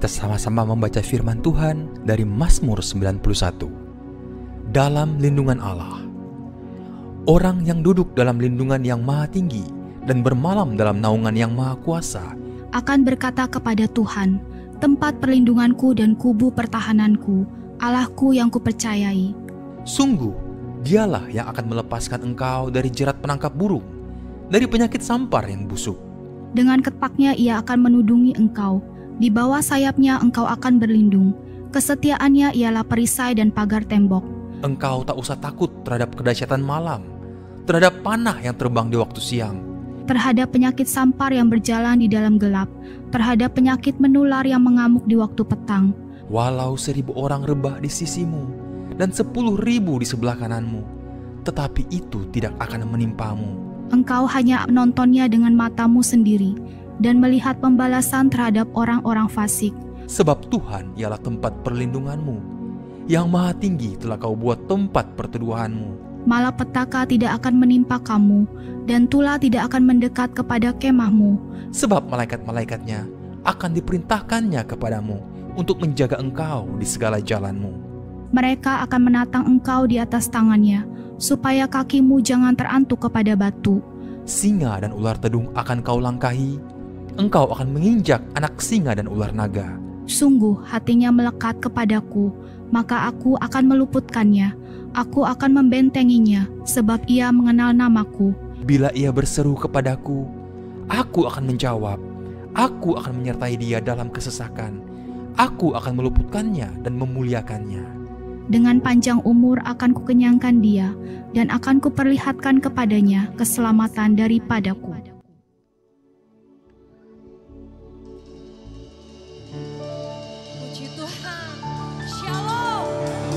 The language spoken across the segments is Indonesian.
kita sama-sama membaca firman Tuhan dari Mazmur 91. Dalam lindungan Allah. Orang yang duduk dalam lindungan yang maha tinggi dan bermalam dalam naungan yang maha kuasa akan berkata kepada Tuhan, tempat perlindunganku dan kubu pertahananku, Allahku yang kupercayai. Sungguh, dialah yang akan melepaskan engkau dari jerat penangkap burung, dari penyakit sampar yang busuk. Dengan ketpaknya ia akan menudungi engkau, di bawah sayapnya engkau akan berlindung. Kesetiaannya ialah perisai dan pagar tembok. Engkau tak usah takut terhadap kedahsyatan malam, terhadap panah yang terbang di waktu siang, terhadap penyakit sampar yang berjalan di dalam gelap, terhadap penyakit menular yang mengamuk di waktu petang. Walau 1.000 orang rebah di sisimu dan 10.000 di sebelah kananmu, tetapi itu tidak akan menimpamu. Engkau hanya menontonnya dengan matamu sendiri dan melihat pembalasan terhadap orang-orang fasik. Sebab Tuhan ialah tempat perlindunganmu, yang maha tinggi telah kau buat tempat perteduhanmu. Malapetaka tidak akan menimpa kamu, dan tulah tidak akan mendekat kepada kemahmu. Sebab malaikat-malaikatnya akan diperintahkannya kepadamu untuk menjaga engkau di segala jalanmu. Mereka akan menatang engkau di atas tangannya, supaya kakimu jangan terantuk kepada batu. Singa dan ular tedung akan kau langkahi, engkau akan menginjak anak singa dan ular naga. Sungguh hatinya melekat kepadaku, maka aku akan meluputkannya. Aku akan membentenginya, sebab ia mengenal namaku. Bila ia berseru kepadaku, aku akan menjawab. Aku akan menyertai dia dalam kesesakan. Aku akan meluputkannya dan memuliakannya. Dengan panjang umur akan kukenyangkan dia, dan akan kuperlihatkan kepadanya keselamatan daripadaku. Puji Tuhan, Shalom.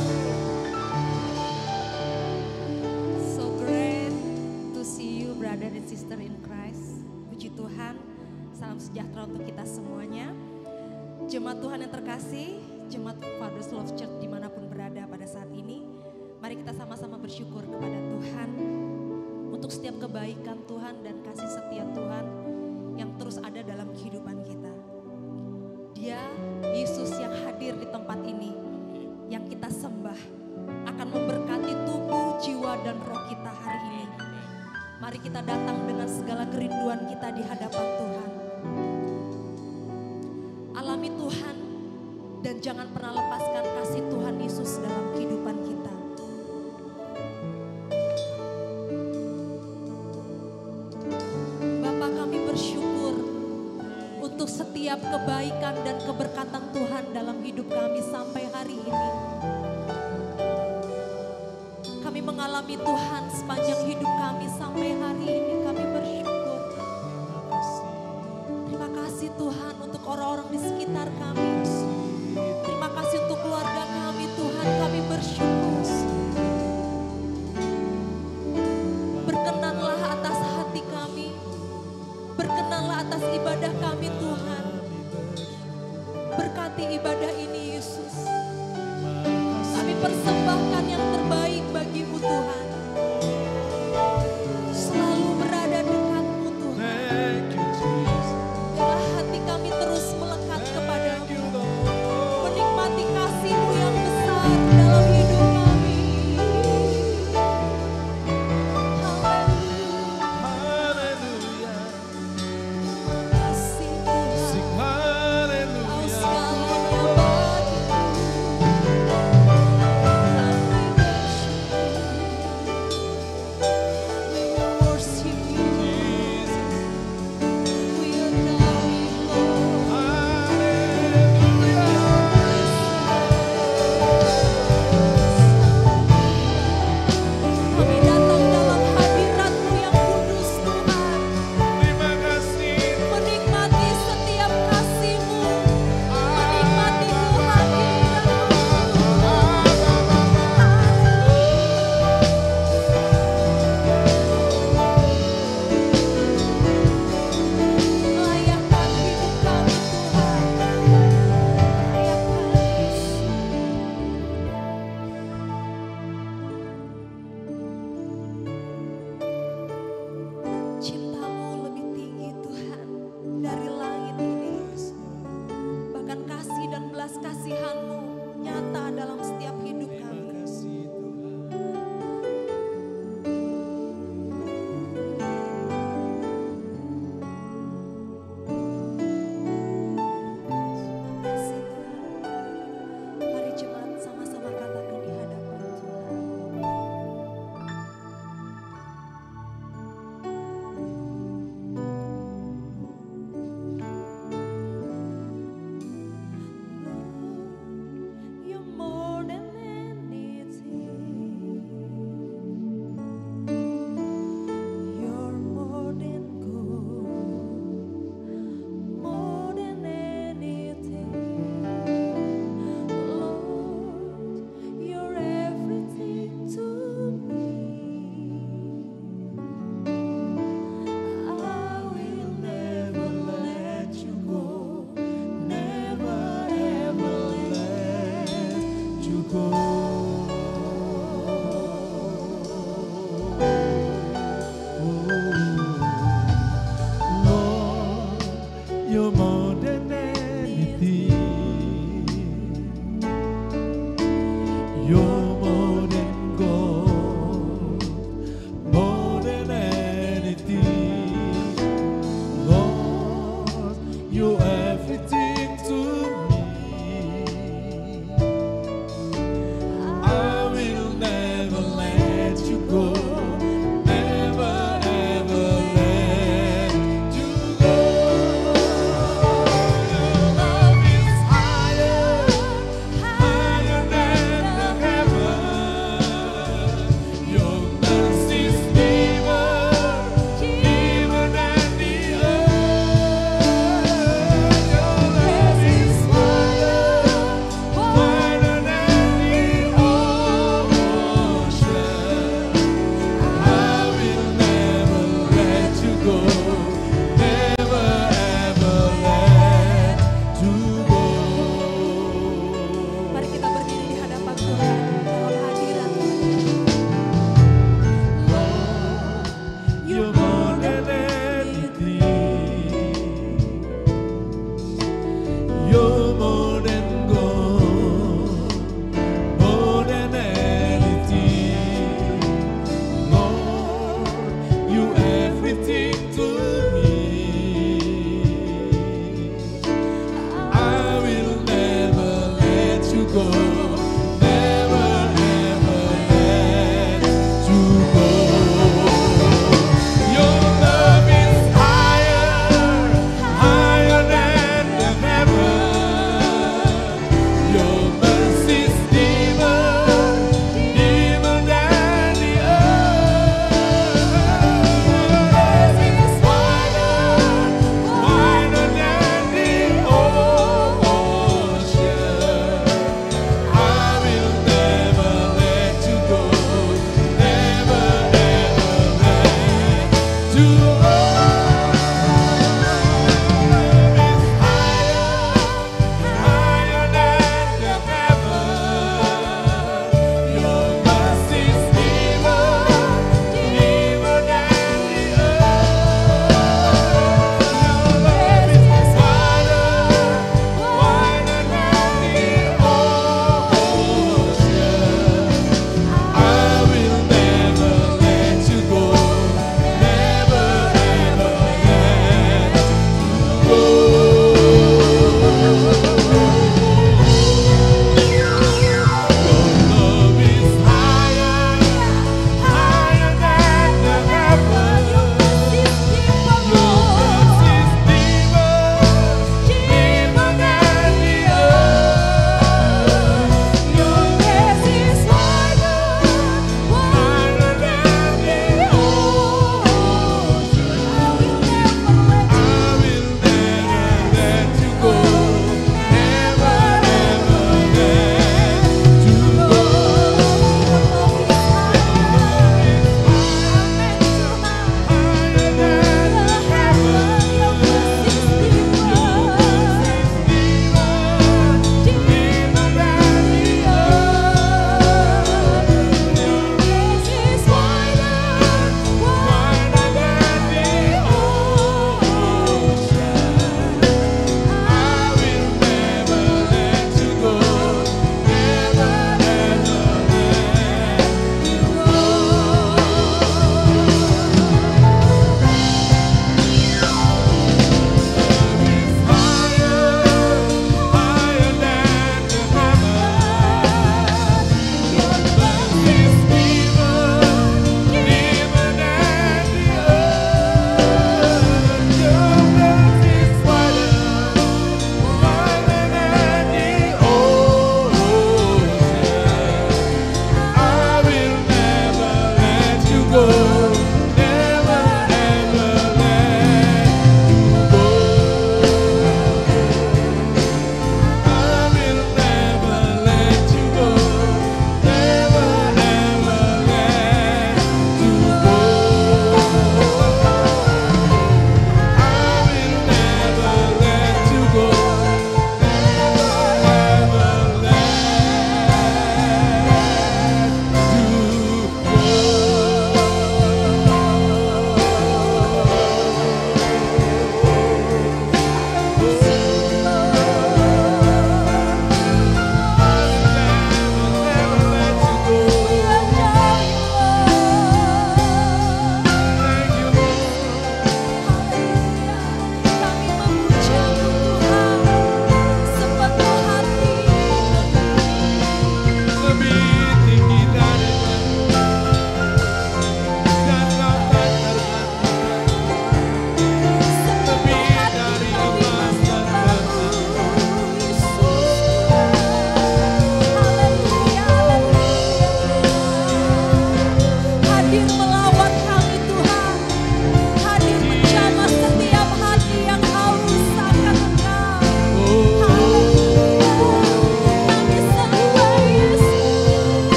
So great to see you brother and sister in Christ. Puji Tuhan, salam sejahtera untuk kita semuanya. Jemaat Tuhan yang terkasih, Jemaat Father's Love Church dimanapun berada pada saat ini, mari kita sama-sama bersyukur kepada Tuhan untuk setiap kebaikan Tuhan dan kasih setia Tuhan yang terus ada dalam kehidupan kita. Dia, Yesus yang hadir di tempat ini, yang kita sembah, akan memberkati tubuh, jiwa, dan roh kita hari ini. Mari kita datang dengan segala kerinduan kita di hadapan Tuhan. Alami Tuhan dan jangan pernah lepaskan kasih Tuhan Yesus dalam kehidupan kita. Bapa, kami bersyukur untuk setiap kebaikan dan keberkatan Tuhan dalam hidup kami sampai hari ini. Kami mengalami Tuhan sepanjang hidup kami sampai hari ini. Kami bersyukur. Terima kasih Tuhan untuk orang-orang di sekitar kami. Terima kasih untuk keluarga kami Tuhan, kami bersyukur. Berkenanlah atas hati kami, berkenanlah atas ibadah kami Tuhan. Berkati ibadah ini Yesus. Kami persembahkan yang terbaik bagi-Mu Tuhan. Selalu berada dekat-Mu Tuhan. Biarlah hati kami terus melekat kepada-Mu.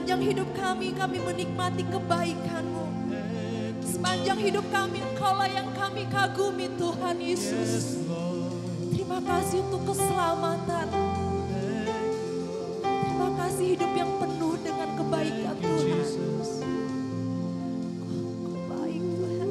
Sepanjang hidup kami menikmati kebaikan-Mu. Sepanjang hidup kami, Engkaulah yang kami kagumi Tuhan Yesus. Terima kasih untuk keselamatan. Terima kasih hidup yang penuh dengan kebaikan Tuhan. Kau baik Tuhan.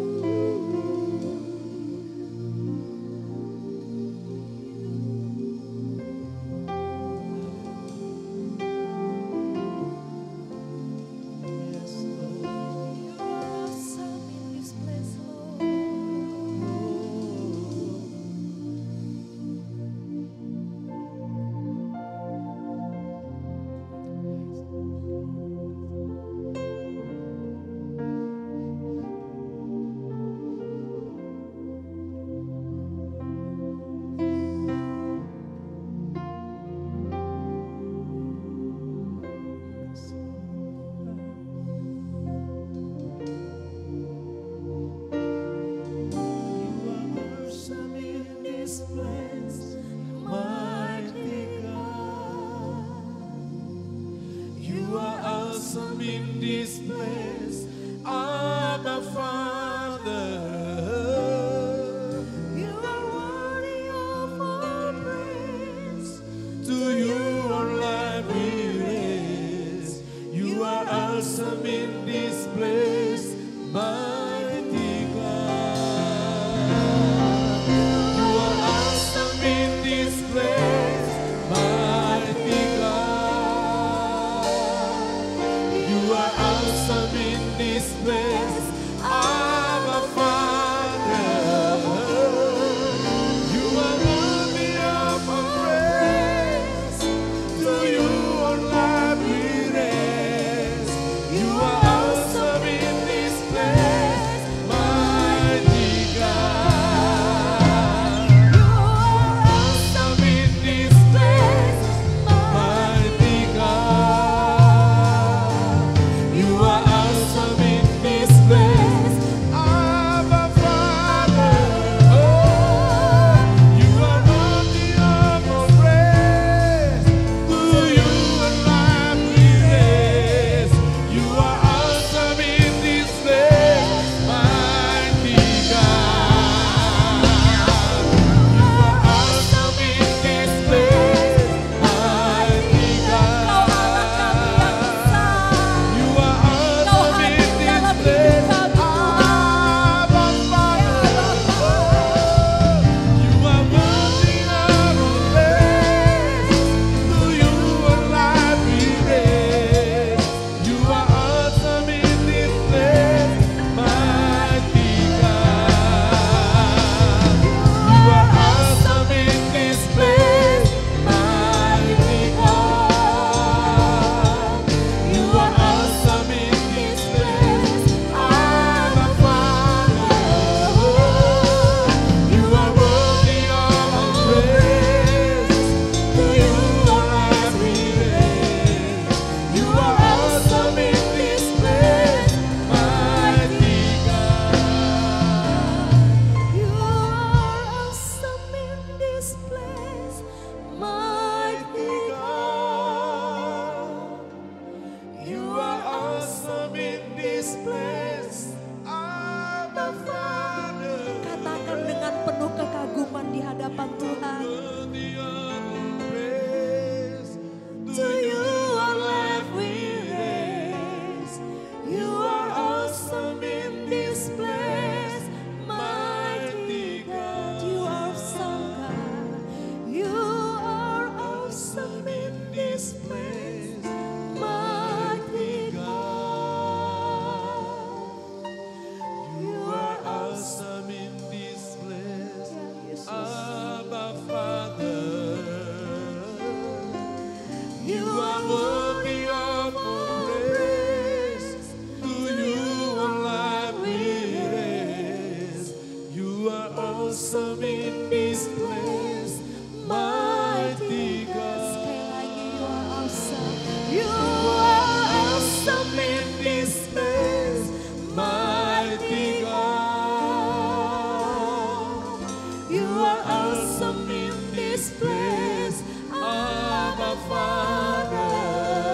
awesome in this place, Abba Father.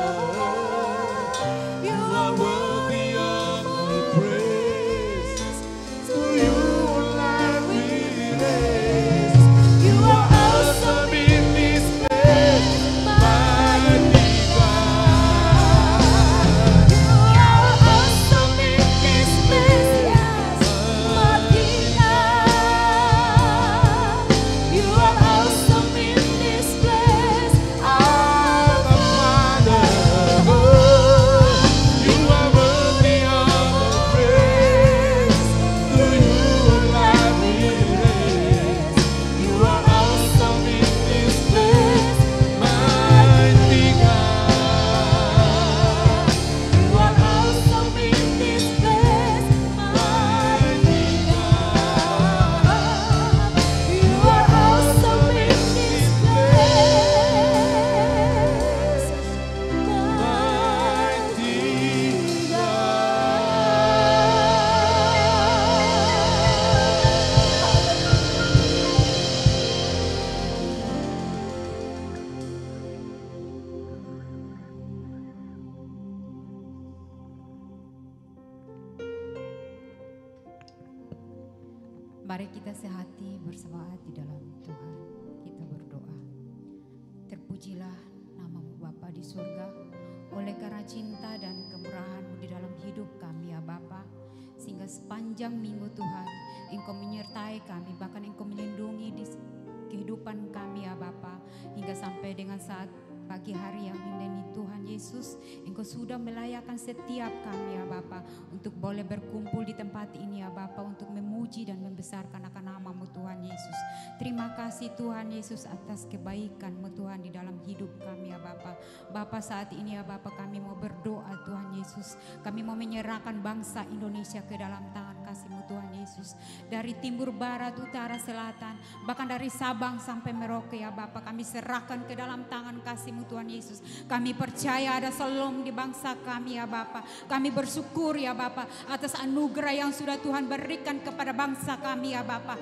Mari kita sehati bersemangat di dalam Tuhan. Kita berdoa. Terpujilah nama-Mu Bapa di surga, oleh karena cinta dan kemurahan-Mu di dalam hidup kami ya Bapa. Sehingga sepanjang minggu Tuhan, Engkau menyertai kami, bahkan Engkau melindungi di kehidupan kami ya Bapa. Hingga sampai dengan saat pagi hari yang indah ini Tuhan Yesus, Engkau sudah melayakkan setiap kami ya Bapa untuk boleh berkumpul di tempat ini ya Bapa, untuk memuji dan membesarkan akan nama-Mu Tuhan Yesus. Terima kasih Tuhan Yesus atas kebaikan-Mu Tuhan di dalam hidup kami ya Bapa. Bapa, saat ini ya Bapa kami mau berdoa Tuhan Yesus. Kami mau menyerahkan bangsa Indonesia ke dalam tangan kasih-Mu Tuhan Yesus. Dari timur, barat, utara, selatan, bahkan dari Sabang sampai Merauke ya Bapa, kami serahkan ke dalam tangan kasih-Mu Tuhan Yesus. Kami percaya ada Shalom di bangsa kami ya Bapa. Kami bersyukur ya Bapa atas anugerah yang sudah Tuhan berikan kepada bangsa kami ya Bapa.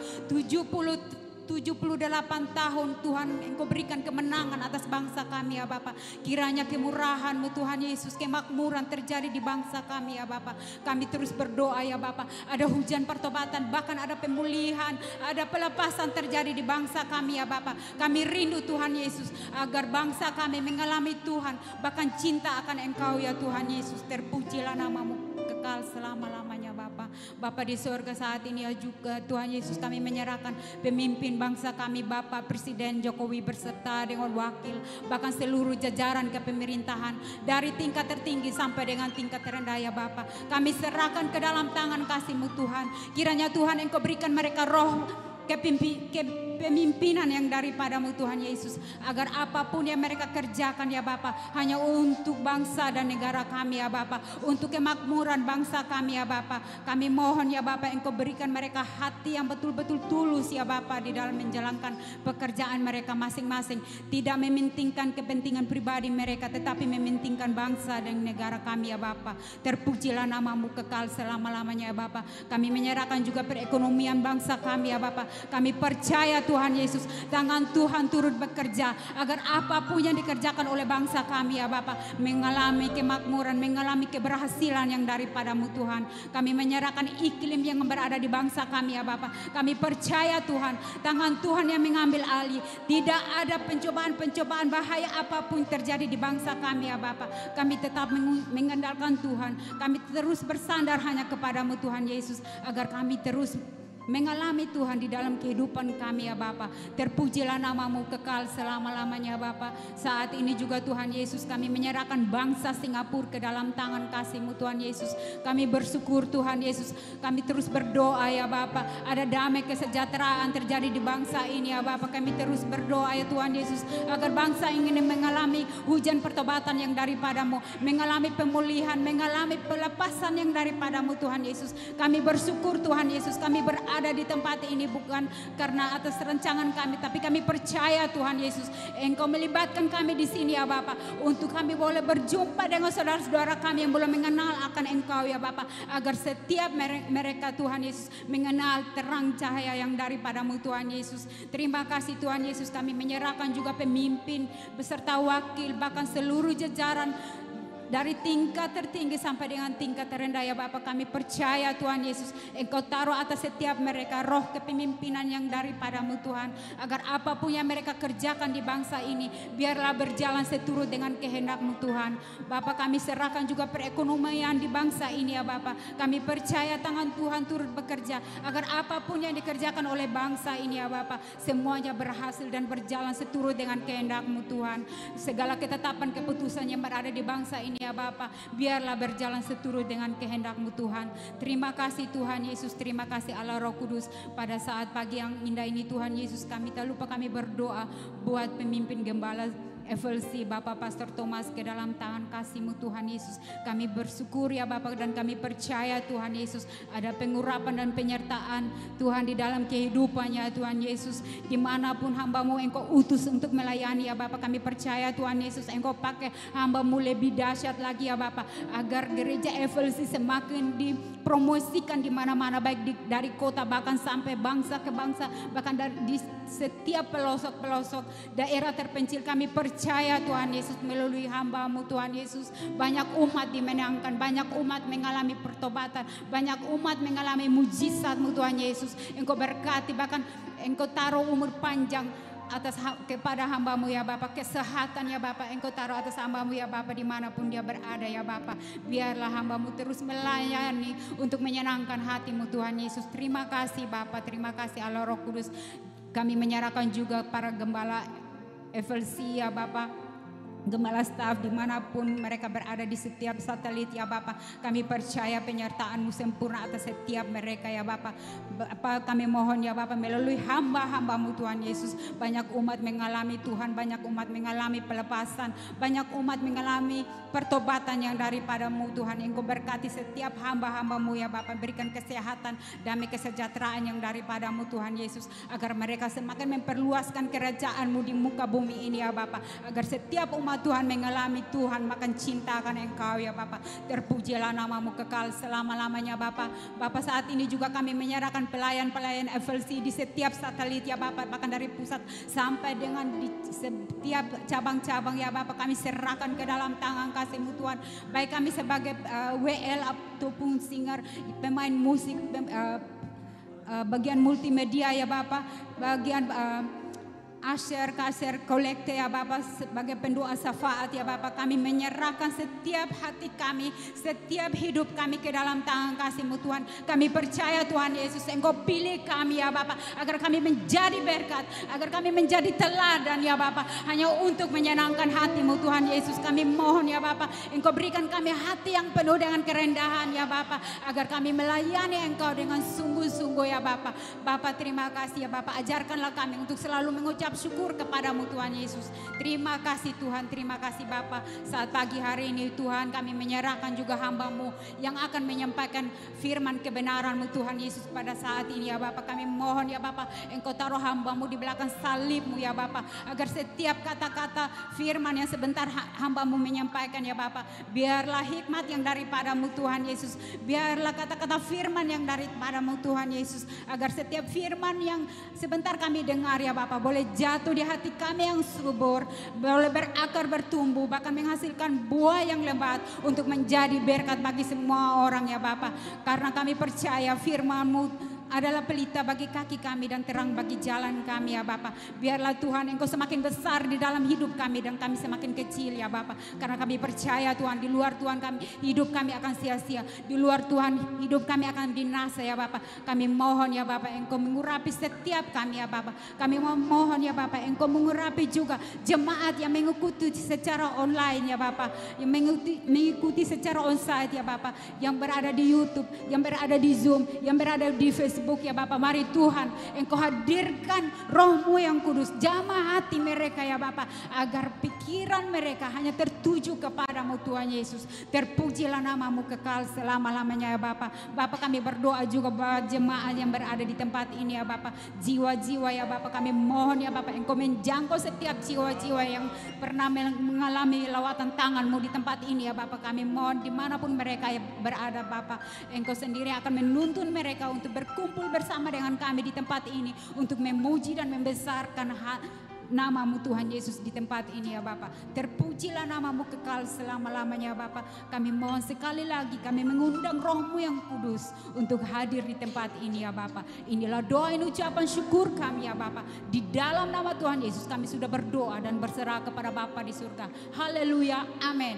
78 tahun Tuhan Engkau berikan kemenangan atas bangsa kami ya Bapa. Kiranya kemurahan-Mu Tuhan Yesus, kemakmuran terjadi di bangsa kami ya Bapa. Kami terus berdoa ya Bapa, ada hujan pertobatan, bahkan ada pemulihan, ada pelepasan terjadi di bangsa kami ya Bapa. Kami rindu Tuhan Yesus agar bangsa kami mengalami Tuhan, bahkan cinta akan Engkau ya Tuhan Yesus. Terpujilah nama-Mu kekal selama-lamanya Bapa. Bapa di surga, saat ini ya juga Tuhan Yesus kami menyerahkan pemimpin bangsa kami Bapak Presiden Jokowi beserta dengan wakil, bahkan seluruh jajaran kepemerintahan dari tingkat tertinggi sampai dengan tingkat terendah ya Bapak. Kami serahkan ke dalam tangan kasih-Mu Tuhan. Kiranya Tuhan Engkau berikan mereka roh kepemimpinan yang daripada-Mu Tuhan Yesus, agar apapun yang mereka kerjakan ya Bapa hanya untuk bangsa dan negara kami ya Bapa, untuk kemakmuran bangsa kami ya Bapa. Kami mohon ya Bapa Engkau berikan mereka hati yang betul-betul tulus ya Bapa di dalam menjalankan pekerjaan mereka masing-masing, tidak mementingkan kepentingan pribadi mereka tetapi mementingkan bangsa dan negara kami ya Bapa. Terpujilah nama-Mu kekal selama-lamanya ya Bapa. Kami menyerahkan juga perekonomian bangsa kami ya Bapa. Kami percaya Tuhan Yesus, tangan Tuhan turut bekerja agar apapun yang dikerjakan oleh bangsa kami ya Bapa mengalami kemakmuran, mengalami keberhasilan yang daripada-Mu Tuhan. Kami menyerahkan iklim yang berada di bangsa kami ya Bapa. Kami percaya Tuhan, tangan Tuhan yang mengambil alih. Tidak ada pencobaan-pencobaan bahaya apapun terjadi di bangsa kami ya Bapa. Kami tetap mengandalkan Tuhan. Kami terus bersandar hanya kepada-Mu Tuhan Yesus, agar kami terus mengalami Tuhan di dalam kehidupan kami ya Bapa. Terpujilah nama-Mu kekal selama-lamanya Bapa. Saat ini juga Tuhan Yesus kami menyerahkan bangsa Singapura ke dalam tangan kasih-Mu Tuhan Yesus. Kami bersyukur Tuhan Yesus, kami terus berdoa ya Bapa, ada damai kesejahteraan terjadi di bangsa ini ya Bapa. Kami terus berdoa ya Tuhan Yesus agar bangsa ini mengalami hujan pertobatan yang daripada-Mu, mengalami pemulihan, mengalami pelepasan yang daripada-Mu Tuhan Yesus. Kami bersyukur Tuhan Yesus, kami berada di tempat ini bukan karena atas rancangan kami, tapi kami percaya Tuhan Yesus Engkau melibatkan kami di sini ya Bapa, untuk kami boleh berjumpa dengan saudara-saudara kami yang belum mengenal akan Engkau ya Bapa, agar setiap mereka Tuhan Yesus mengenal terang cahaya yang daripada-Mu Tuhan Yesus. Terima kasih Tuhan Yesus, kami menyerahkan juga pemimpin beserta wakil, bahkan seluruh jajaran dari tingkat tertinggi sampai dengan tingkat terendah ya Bapak. Kami percaya Tuhan Yesus Engkau taruh atas setiap mereka roh kepemimpinan yang daripada-Mu Tuhan, agar apapun yang mereka kerjakan di bangsa ini biarlah berjalan seturut dengan kehendak-Mu Tuhan. Bapak, kami serahkan juga perekonomian di bangsa ini ya Bapak. Kami percaya tangan Tuhan turut bekerja agar apapun yang dikerjakan oleh bangsa ini ya Bapak semuanya berhasil dan berjalan seturut dengan kehendak-Mu Tuhan. Segala ketetapan keputusan yang berada di bangsa ini ya Bapa, biarlah berjalan seturut dengan kehendak-Mu Tuhan. Terima kasih Tuhan Yesus, terima kasih Allah Roh Kudus. Pada saat pagi yang indah ini Tuhan Yesus, kami tak lupa kami berdoa buat pemimpin gembala FLC Bapak Pastor Thomas ke dalam tangan kasih-Mu Tuhan Yesus. Kami bersyukur ya Bapak, dan kami percaya Tuhan Yesus ada pengurapan dan penyertaan Tuhan di dalam kehidupannya Tuhan Yesus. Dimanapun hamba-Mu Engkau utus untuk melayani ya Bapak, kami percaya Tuhan Yesus Engkau pakai hamba-Mu lebih dahsyat lagi ya Bapak, agar gereja FLC semakin dipromosikan di mana-mana, baik dari kota bahkan sampai bangsa ke bangsa, bahkan dari setiap pelosok-pelosok daerah terpencil. Kami percaya Tuhan Yesus melalui hamba-Mu Tuhan Yesus, banyak umat dimenangkan, banyak umat mengalami pertobatan, banyak umat mengalami mujizat-Mu Tuhan Yesus. Engkau berkati, bahkan Engkau taruh umur panjang kepada hamba-Mu ya Bapa, kesehatan ya Bapa, Engkau taruh atas hamba-Mu ya Bapa dimanapun dia berada ya Bapa. Biarlah hamba-Mu terus melayani untuk menyenangkan hati-Mu Tuhan Yesus. Terima kasih Bapa, terima kasih Allah Roh Kudus. Kami menyerahkan juga para gembala FLC ya Bapa, gembala staf dimanapun mereka berada di setiap satelit ya Bapa. Kami percaya penyertaan-Mu sempurna atas setiap mereka ya Bapa. Kami mohon ya Bapa melalui hamba-hamba-Mu Tuhan Yesus, banyak umat mengalami Tuhan, banyak umat mengalami pelepasan, banyak umat mengalami pertobatan yang daripada-Mu Tuhan. Engkau berkati setiap hamba-hamba-Mu ya Bapa, berikan kesehatan, damai, kesejahteraan yang daripada-Mu Tuhan Yesus, agar mereka semakin memperluaskan kerajaan-Mu di muka bumi ini ya Bapa, agar setiap umat Tuhan mengalami Tuhan makan cinta akan Engkau ya Bapa. Terpujilah nama-Mu kekal selama-lamanya Bapa. Bapa, saat ini juga kami menyerahkan pelayan-pelayan FLC di setiap satelit ya Bapa, bahkan dari pusat sampai dengan di setiap cabang-cabang ya Bapa, kami serahkan ke dalam tangan kasih-Mu Tuhan. Baik kami sebagai WL ataupun singer, pemain musik, bagian multimedia ya Bapa, bagian Asher, kasir, kolekte ya Bapa, sebagai pendoa syafaat ya Bapa, kami menyerahkan setiap hati kami, setiap hidup kami ke dalam tangan kasih-Mu Tuhan. Kami percaya Tuhan Yesus, Engkau pilih kami ya Bapa, agar kami menjadi berkat, agar kami menjadi teladan ya Bapa, hanya untuk menyenangkan hati-Mu Tuhan Yesus. Kami mohon ya Bapa, Engkau berikan kami hati yang penuh dengan kerendahan ya Bapa, agar kami melayani Engkau dengan sungguh-sungguh ya Bapa. Bapa, terima kasih ya Bapa, ajarkanlah kami untuk selalu mengucap syukur kepadamu Tuhan Yesus. Terima kasih Tuhan, terima kasih Bapa. Saat pagi hari ini Tuhan, kami menyerahkan juga hamba-Mu yang akan menyampaikan firman kebenaran-Mu Tuhan Yesus pada saat ini ya Bapa. Kami mohon ya Bapa, Engkau taruh hamba-Mu di belakang salib-Mu ya Bapa, agar setiap kata-kata firman yang sebentar hamba-Mu menyampaikan ya Bapa, biarlah hikmat yang daripada-Mu Tuhan Yesus, biarlah kata-kata firman yang daripada-Mu Tuhan Yesus, agar setiap firman yang sebentar kami dengar ya Bapa boleh jatuh di hati kami yang subur, boleh berakar, bertumbuh, bahkan menghasilkan buah yang lebat untuk menjadi berkat bagi semua orang ya Bapa. Karena kami percaya firman-Mu adalah pelita bagi kaki kami dan terang bagi jalan kami ya Bapa. Biarlah Tuhan Engkau semakin besar di dalam hidup kami dan kami semakin kecil ya Bapa. Karena kami percaya Tuhan, di luar Tuhan hidup kami akan sia-sia. Di luar Tuhan hidup kami akan binasa ya Bapa. Kami mohon ya Bapa, Engkau mengurapi setiap kami ya Bapa. Kami mohon ya Bapa, Engkau mengurapi juga jemaat yang mengikuti secara online ya Bapa, yang mengikuti secara onsite ya Bapa, yang berada di YouTube, yang berada di Zoom, yang berada di Facebook ya Bapa. Mari Tuhan Engkau hadirkan Roh-Mu yang kudus, jamah hati mereka ya Bapa, agar pikiran mereka hanya tertuju kepadamu Tuhan Yesus. Terpujilah nama-Mu kekal selama-lamanya ya Bapa. Bapa, kami berdoa juga buat jemaat yang berada di tempat ini ya Bapa, jiwa-jiwa ya Bapa, kami mohon ya Bapa, Engkau menjangkau setiap jiwa-jiwa yang pernah mengalami lawatan tangan-Mu di tempat ini ya Bapa. Kami mohon dimanapun mereka berada Bapa, Engkau sendiri akan menuntun mereka untuk berkumpul bersama dengan kami di tempat ini untuk memuji dan membesarkan nama-Mu Tuhan Yesus di tempat ini ya Bapa. Terpujilah nama-Mu kekal selama-lamanya Bapa. Kami mohon sekali lagi, kami mengundang Roh-Mu yang kudus untuk hadir di tempat ini ya Bapa. Inilah doa dan ucapan syukur kami ya Bapa. Di dalam nama Tuhan Yesus kami sudah berdoa dan berserah kepada Bapa di surga. Haleluya, amin.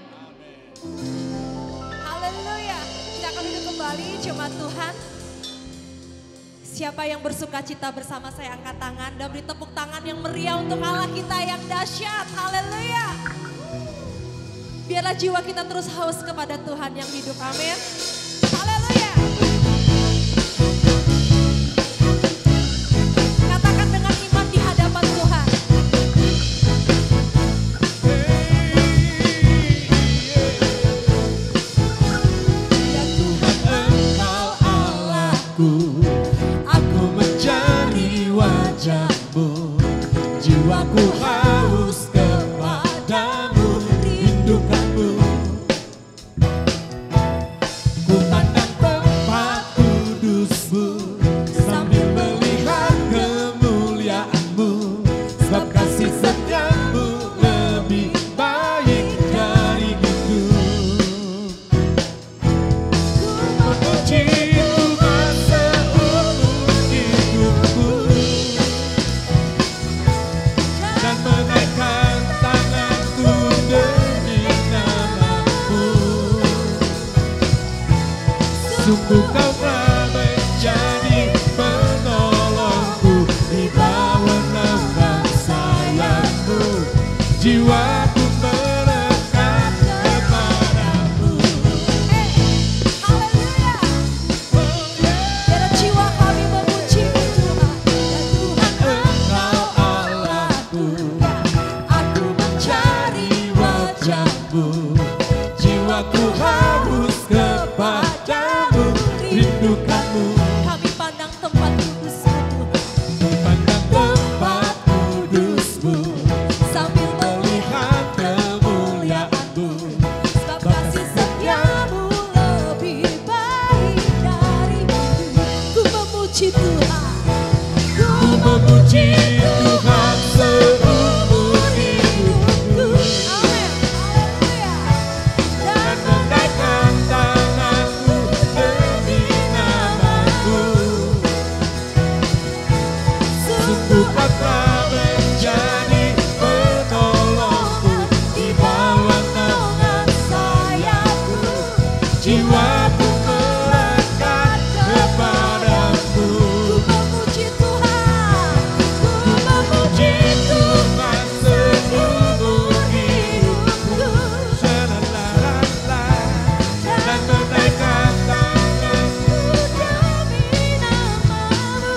Haleluya. Kita akan duduk kembali jemaat Tuhan. Siapa yang bersuka cita bersama saya angkat tangan dan beri tepuk tangan yang meriah untuk Allah kita yang dahsyat. Haleluya. Biarlah jiwa kita terus haus kepada Tuhan yang hidup. Amin. Haleluya. Katakan dengan iman di hadapan Tuhan. Ya Tuhan, Engkau Allahku, wajah-Mu, jiwaku haus kepadamu, rindukanmu. Ku pandang tempat kudus-Mu, sambil melihat kemuliaan-Mu. Sungguh kau telah menjadi penolongku, di bawah naungan sayapmu jiwaku melekat kepadamu. Haleluya. Biar jiwa kami memuji-Mu Tuhan. Ya Tuhan, Engkau Allahku, aku mencari wajah-Mu, jiwaku haus kepadamu, rindukanmu. kami pandang tempat kudus-Mu Tuhan. Pandang tempat kudus-Mu, Sambil melihat kemuliaan-Mu. sebab kasih setiamu lebih baik dari hidup. Ku memuji Tuhan. Ku Memuji Tuhan seumur hidupku, Amin. Haleluya. dan mengangkat tanganku demi nama-Mu. Sungguh kau telah menjadi penolongku, di bawah naungan sayapmu jiwaku melekat kepadamu. Ku memuji Tuhan. Ku Memuji Tuhan seumur hidupku, dan menaikkan tanganku demi nama-Mu.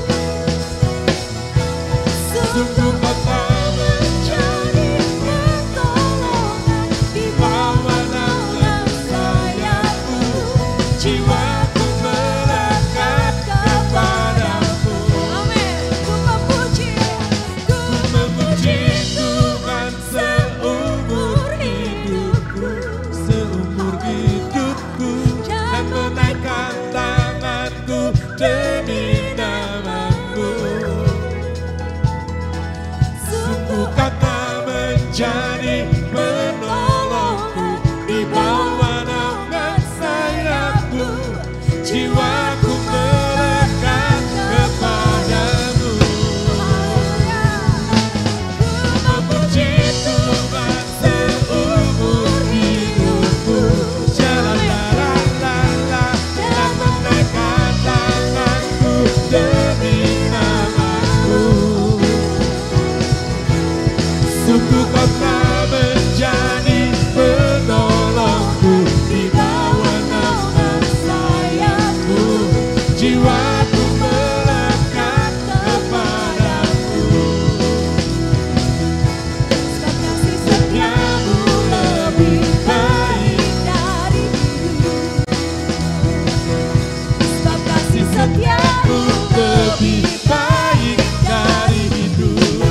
sungguh kau telah menjadi Pertolongan di bawah naungan sayapmu, jiwaku melekat kepadamu. Amin. Ku memuji. Ku Memuji Tuhan seumur hidupku, dan menaikkan tanganku demi nama-Mu. Sungguh kau telah menjadi penolongku, di bawah naungan sayapmu jiwaku melekat kepadamu. Memuji Tuhan seumur hidupku, dan menaikkan tanganku demi nama-Mu. Sungguh kau telah menjadi penolongku, di bawah naungan sayapmu jiwaku melekat kepadamu. sebab kasih setiamu lebih baik dari hidup. Sebab kasih setiamu Lebih baik dari hidup.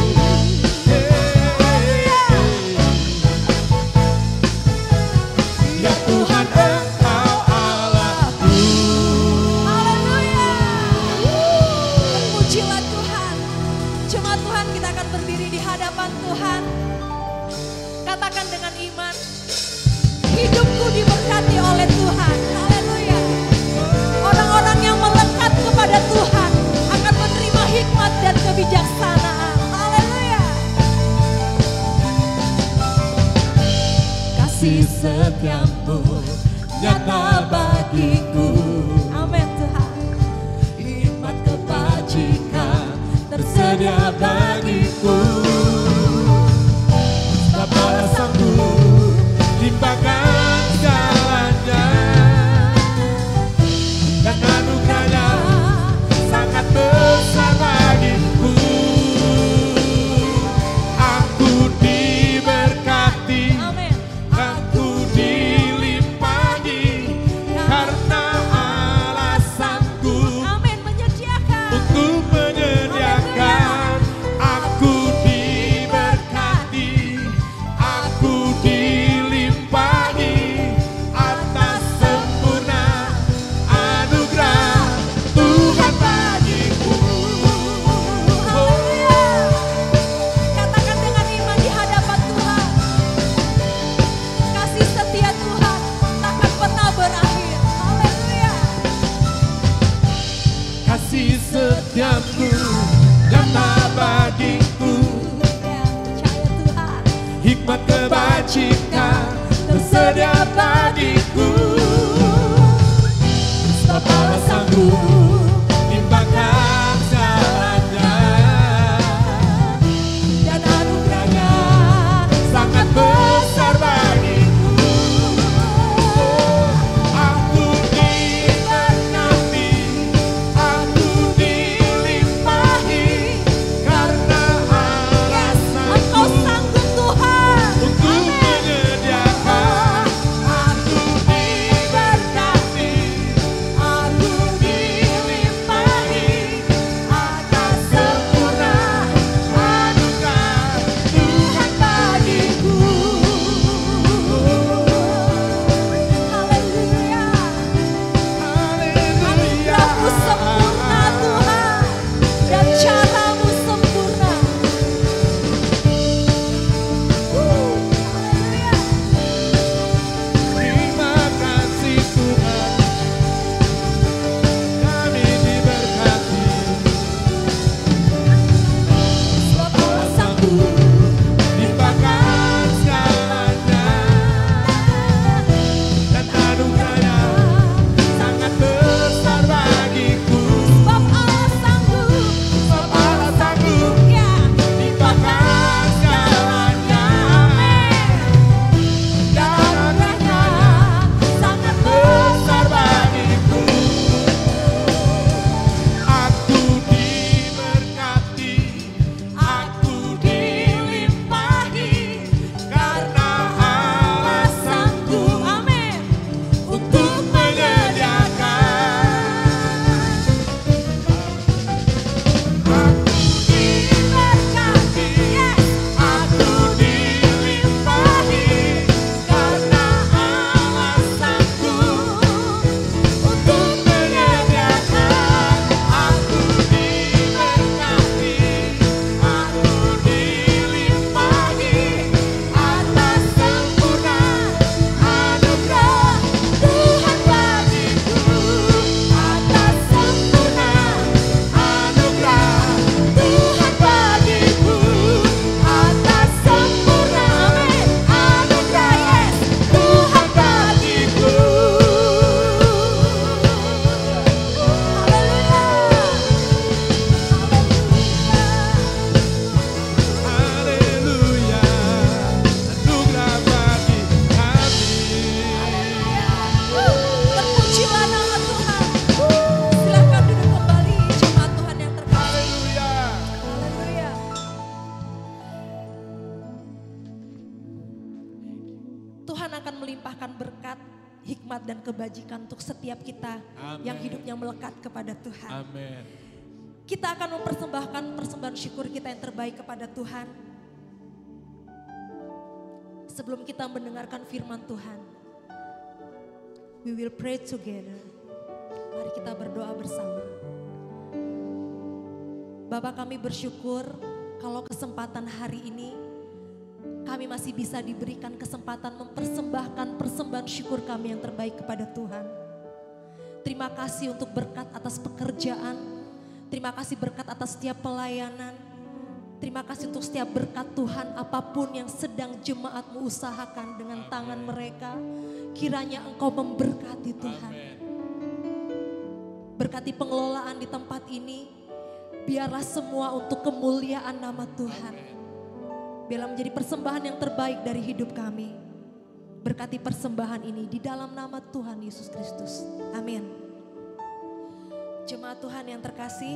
Ya Tuhan, Engkau Allahku. Haleluya. Terpujilah Tuhan. Jemaat Tuhan, kita akan berdiri di hadapan Tuhan. Katakan dengan iman, hidupku diberkati oleh Tuhan. Haleluya. Orang-orang yang melekat kepada Tuhan akan menerima hikmat dan kebijaksanaan. Haleluya. Kasih setiamu nyata bagiku, Amin Tuhan. hikmat kebajikan tersedia bagiku. Tak balasanku limpahkan segalanya, dan anugerahnya sangat besar bagiku. Aku diberkati, Amin. aku dilimpahi, karena alasanku Amin. Menyediakan. untuk menyediakan. Aku diberkati, aku dilimpahi atas sempurna anugerah Tuhan bagiku. Haleluya. Katakan dengan iman di hadapan Tuhan. Kasih setia Tuhan takkan pernah berakhir. Haleluya. Kasih setiamu nyata bagiku, Ya, percaya Tuhan. hikmat kebajikan tersedia bagiku. Tuhan akan melimpahkan berkat, hikmat dan kebajikan untuk setiap kita yang hidupnya melekat kepada Tuhan. Amin. Kita akan mempersembahkan persembahan syukur kita yang terbaik kepada Tuhan. Sebelum kita mendengarkan firman Tuhan, we will pray together. Mari kita berdoa bersama. Bapa, kami bersyukur kalau kesempatan hari ini kami masih bisa diberikan kesempatan mempersembahkan persembahan syukur kami yang terbaik kepada Tuhan. Terima kasih untuk berkat atas pekerjaan. Terima kasih berkat atas setiap pelayanan. Terima kasih untuk setiap berkat Tuhan, apapun yang sedang jemaat-Mu usahakan dengan tangan mereka. Kiranya Engkau memberkati Tuhan. Berkati pengelolaan di tempat ini. Biarlah semua untuk kemuliaan nama Tuhan. Biarlah menjadi persembahan yang terbaik dari hidup kami. Berkati persembahan ini di dalam nama Tuhan Yesus Kristus. Amin. Jemaat Tuhan yang terkasih,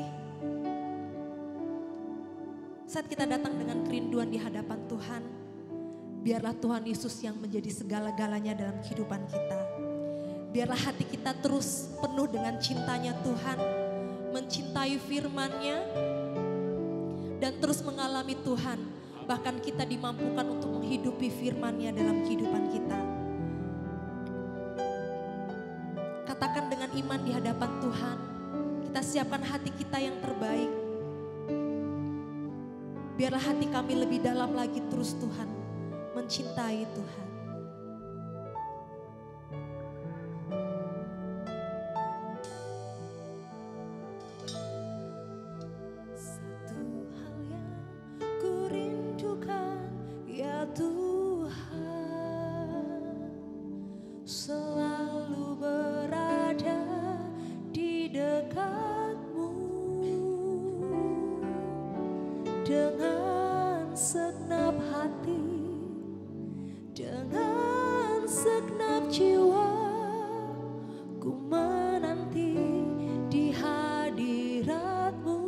saat kita datang dengan kerinduan di hadapan Tuhan, biarlah Tuhan Yesus yang menjadi segala-galanya dalam kehidupan kita. Biarlah hati kita terus penuh dengan cintanya Tuhan, mencintai firman-Nya, dan terus mengalami Tuhan. Bahkan kita dimampukan untuk menghidupi firman-Nya dalam kehidupan kita. Katakan dengan iman di hadapan Tuhan, kita siapkan hati kita yang terbaik. Biarlah hati kami lebih dalam lagi terus Tuhan, mencintai Tuhan. Selalu berada di dekat-Mu dengan segenap hati, dengan segenap jiwa, ku menanti di hadirat-Mu.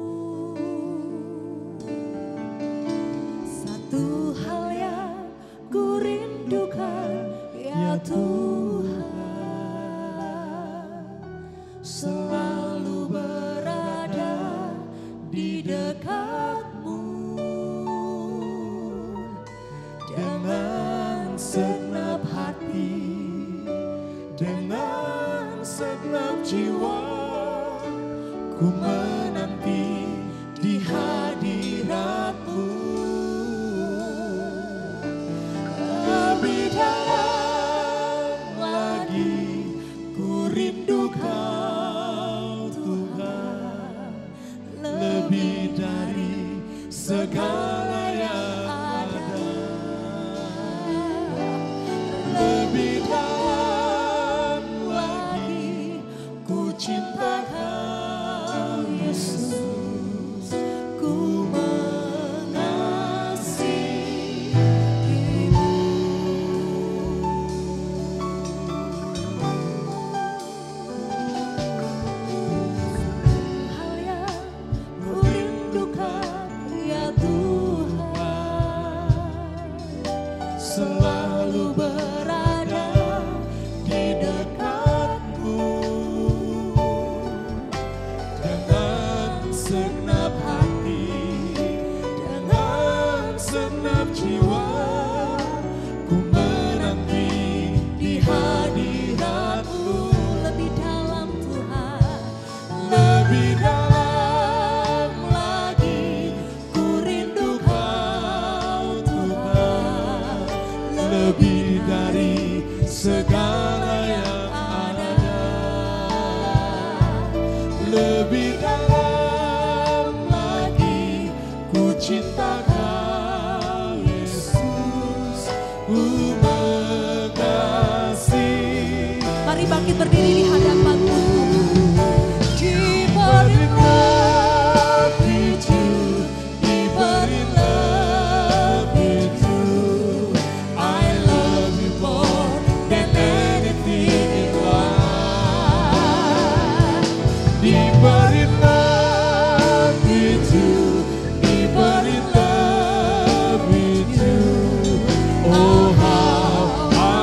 Satu hal yang ku rindukan, ya Tuhan, selalu berada di dekat-Mu dengan segenap hati, dengan segenap jiwa, ku menanti di hadirat-Mu. Lebih dalam lagi ku rindu Kau Tuhan, lebih dari segala yang ada. Lebih dalam lagi ku cinta Kau Yesus, ku mengasihi-Mu. Hal yang ku rindukan, ya Tuhan, selalu berada di dekat-Mu dengan segenap hati, dengan segenap jiwa, ku menanti di hadirat-Mu. Lebih dalam Tuhan, lebih dalam lagi ku rindu Kau Tuhan, lebih dari segala yang ada. Lebih dalam lagi ku cinta Kau Yesus, ku mengasihi. Mari bangkit berdiri di hadapan-Mu. Deeper in love with You, deeper in love with You. I love You more than anything in life. Deeper in love with You, deeper in love with You. Oh, how I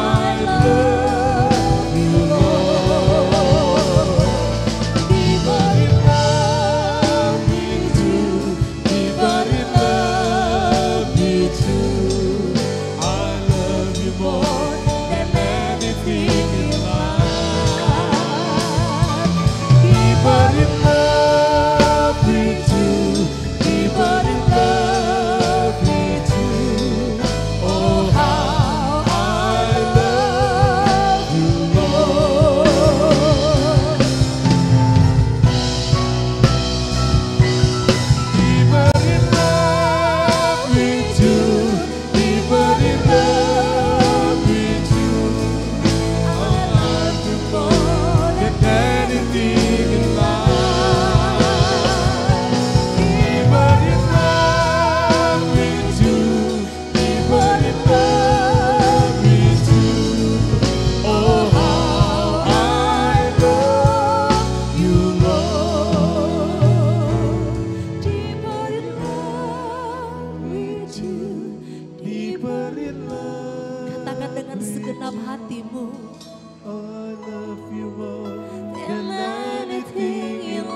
segenap hatimu. I love you more Than anything in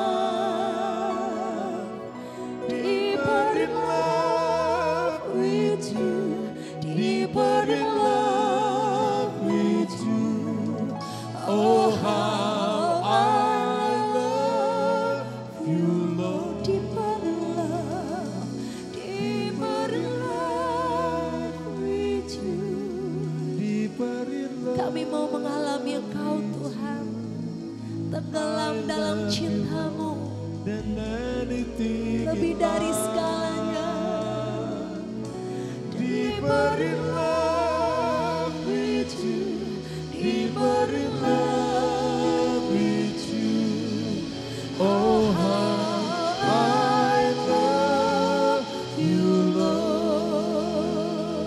love, deeper in love with you, deeper in love with you. Oh, how I love you, Lord. Deeper in love with you. deeper in love. Kami mau mengalami Engkau Tuhan, tenggelam dalam cintamu, Than anything lebih in dari life. segalanya. Deeper in love with you, deeper in love with you. Oh, how I love you, Lord.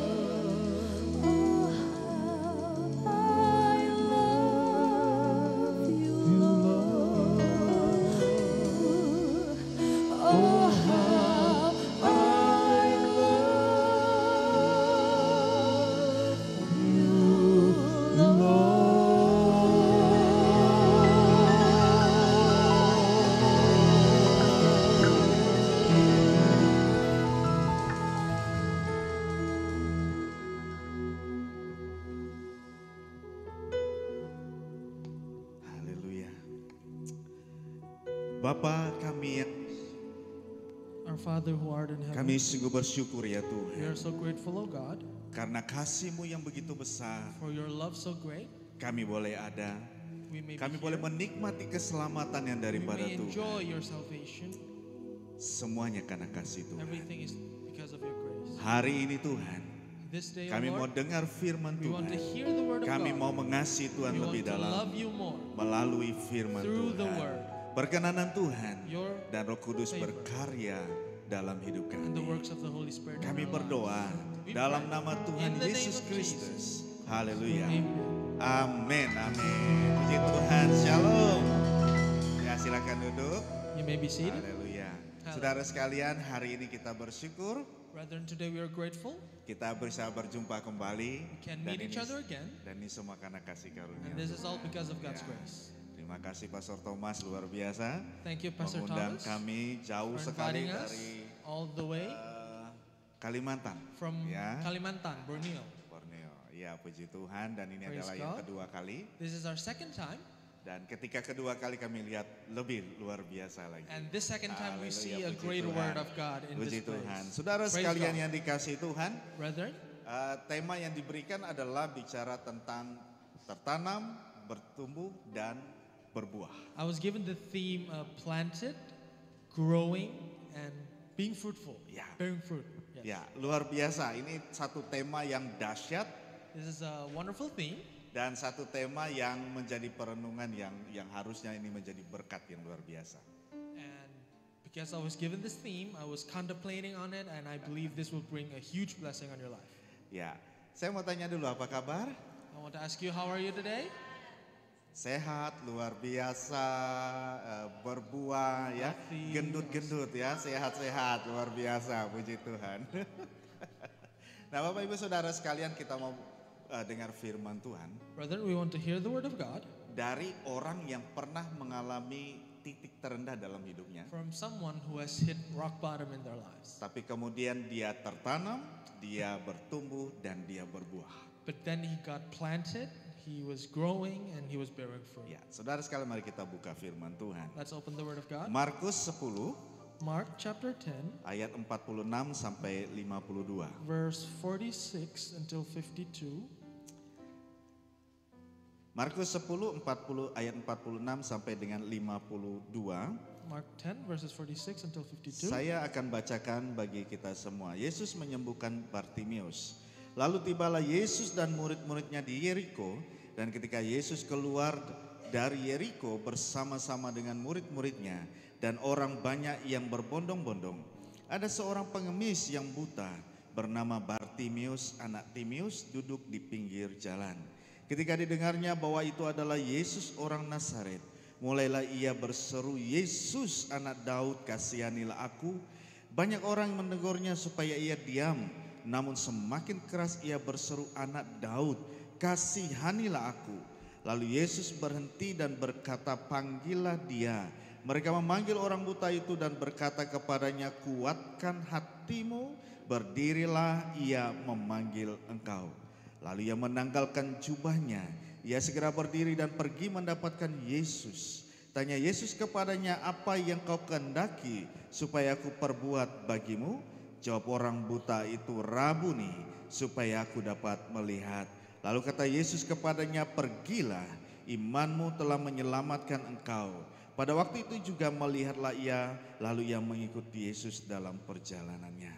Oh, how I love you, Lord. Oh, how I love you, Haleluya. Bapa kami yang Our Father who art in heaven, kami sungguh bersyukur ya we Tuhan. are so grateful, O God, Karena kasih-Mu yang begitu besar, for your love so great. kami boleh ada. We may Kami be boleh here. menikmati keselamatan yang We daripada may enjoy Tuhan. your salvation. Semuanya karena kasih Tuhan. Everything is because of your grace. Hari ini Tuhan, This day, O kami mau Lord, dengar firman we want to Tuhan. hear the word of Kami God. mau mengasihi Tuhan We want lebih to dalam love you more melalui firman through the Tuhan. word, Perkenanan Tuhan your dan Roh Kudus favor, berkarya dalam hidup and the kami. works of the Holy Spirit. in Kami our berdoa lives. We dalam pray nama Tuhan in the name Yesus of Kristus. Haleluya. Amen. Amin, amin. Puji Tuhan, shalom. Ya, silakan duduk. You may be seated. Haleluya. Saudara sekalian, hari ini kita bersyukur Brethren, today we are grateful. kita bisa berjumpa kembali. We can meet each other again. Dan ini semua karena kasih karunia. And this is all Tuhan. because of God's Ya. grace. Terima kasih Pastor Thomas, luar biasa. Thank you, Pastor Mengundang Thomas, kami jauh for sekali inviting us dari all the way Kalimantan. from Ya. Kalimantan, Borneo. Borneo. Ya, puji Tuhan, dan ini Praise adalah yang God. kedua kali. This is our second time, Dan ketika kedua kali kami lihat lebih luar biasa lagi. and this second time we see Haleluya, a puji great Tuhan. word of God in Puji this Tuhan. place. Saudara Praise sekalian God. yang dikasihi Tuhan, Brethren, tema yang diberikan adalah bicara tentang tertanam, bertumbuh, dan berbuah. I was given the theme of planted, growing, and being fruitful, Ya. bearing fruit. Yes. Ya, luar biasa. Ini satu tema yang dahsyat This is a wonderful theme, dan satu tema yang menjadi perenungan yang harusnya ini menjadi berkat yang luar biasa. and because I was given this theme, I was contemplating on it, and I believe this will bring a huge blessing on your life. Ya, saya mau tanya dulu apa kabar? I want to ask you, how are you today? Sehat, luar biasa, berbuah ya, Healthy. gendut-gendut ya, sehat-sehat, luar biasa, puji Tuhan. Nah Bapak Ibu Saudara sekalian, kita mau dengar firman Tuhan Brethren, we want to hear the word of God dari orang yang pernah mengalami titik terendah dalam hidupnya. from someone who has hit rock bottom in their lives. Tapi kemudian dia tertanam, dia bertumbuh dan dia berbuah. But then he got planted, he was growing, and he was bearing fruit. Ya, saudara sekalian mari kita buka firman Tuhan. Let's open the word of God. Markus 10 Mark chapter 10, ayat 46 sampai 52. verse 46 until 52. Markus 10 ayat 46 sampai dengan 52. Mark 10 verses 46 until 52. Saya akan bacakan bagi kita semua. Yesus menyembuhkan Bartimius. Lalu tibalah Yesus dan murid-muridnya di Yeriko, dan ketika Yesus keluar dari Yeriko bersama-sama dengan murid-muridnya dan orang banyak yang berbondong-bondong, ada seorang pengemis yang buta bernama Bartimius anak Timius duduk di pinggir jalan. Ketika didengarnya bahwa itu adalah Yesus orang Nazaret, mulailah ia berseru, "Yesus anak Daud, kasihanilah aku." Banyak orang menegurnya supaya ia diam, namun semakin keras ia berseru, "Anak Daud, kasihanilah aku." Lalu Yesus berhenti dan berkata, "Panggillah dia." Mereka memanggil orang buta itu dan berkata kepadanya, "Kuatkan hatimu, berdirilah, ia memanggil engkau." Lalu ia menanggalkan jubahnya. Ia segera berdiri dan pergi mendapatkan Yesus. Tanya Yesus kepadanya, "Apa yang kau kehendaki supaya aku perbuat bagimu?" Jawab orang buta itu, "Rabuni, supaya aku dapat melihat." Lalu kata Yesus kepadanya, "Pergilah, imanmu telah menyelamatkan engkau." Pada waktu itu juga melihatlah ia, lalu ia mengikuti Yesus dalam perjalanannya.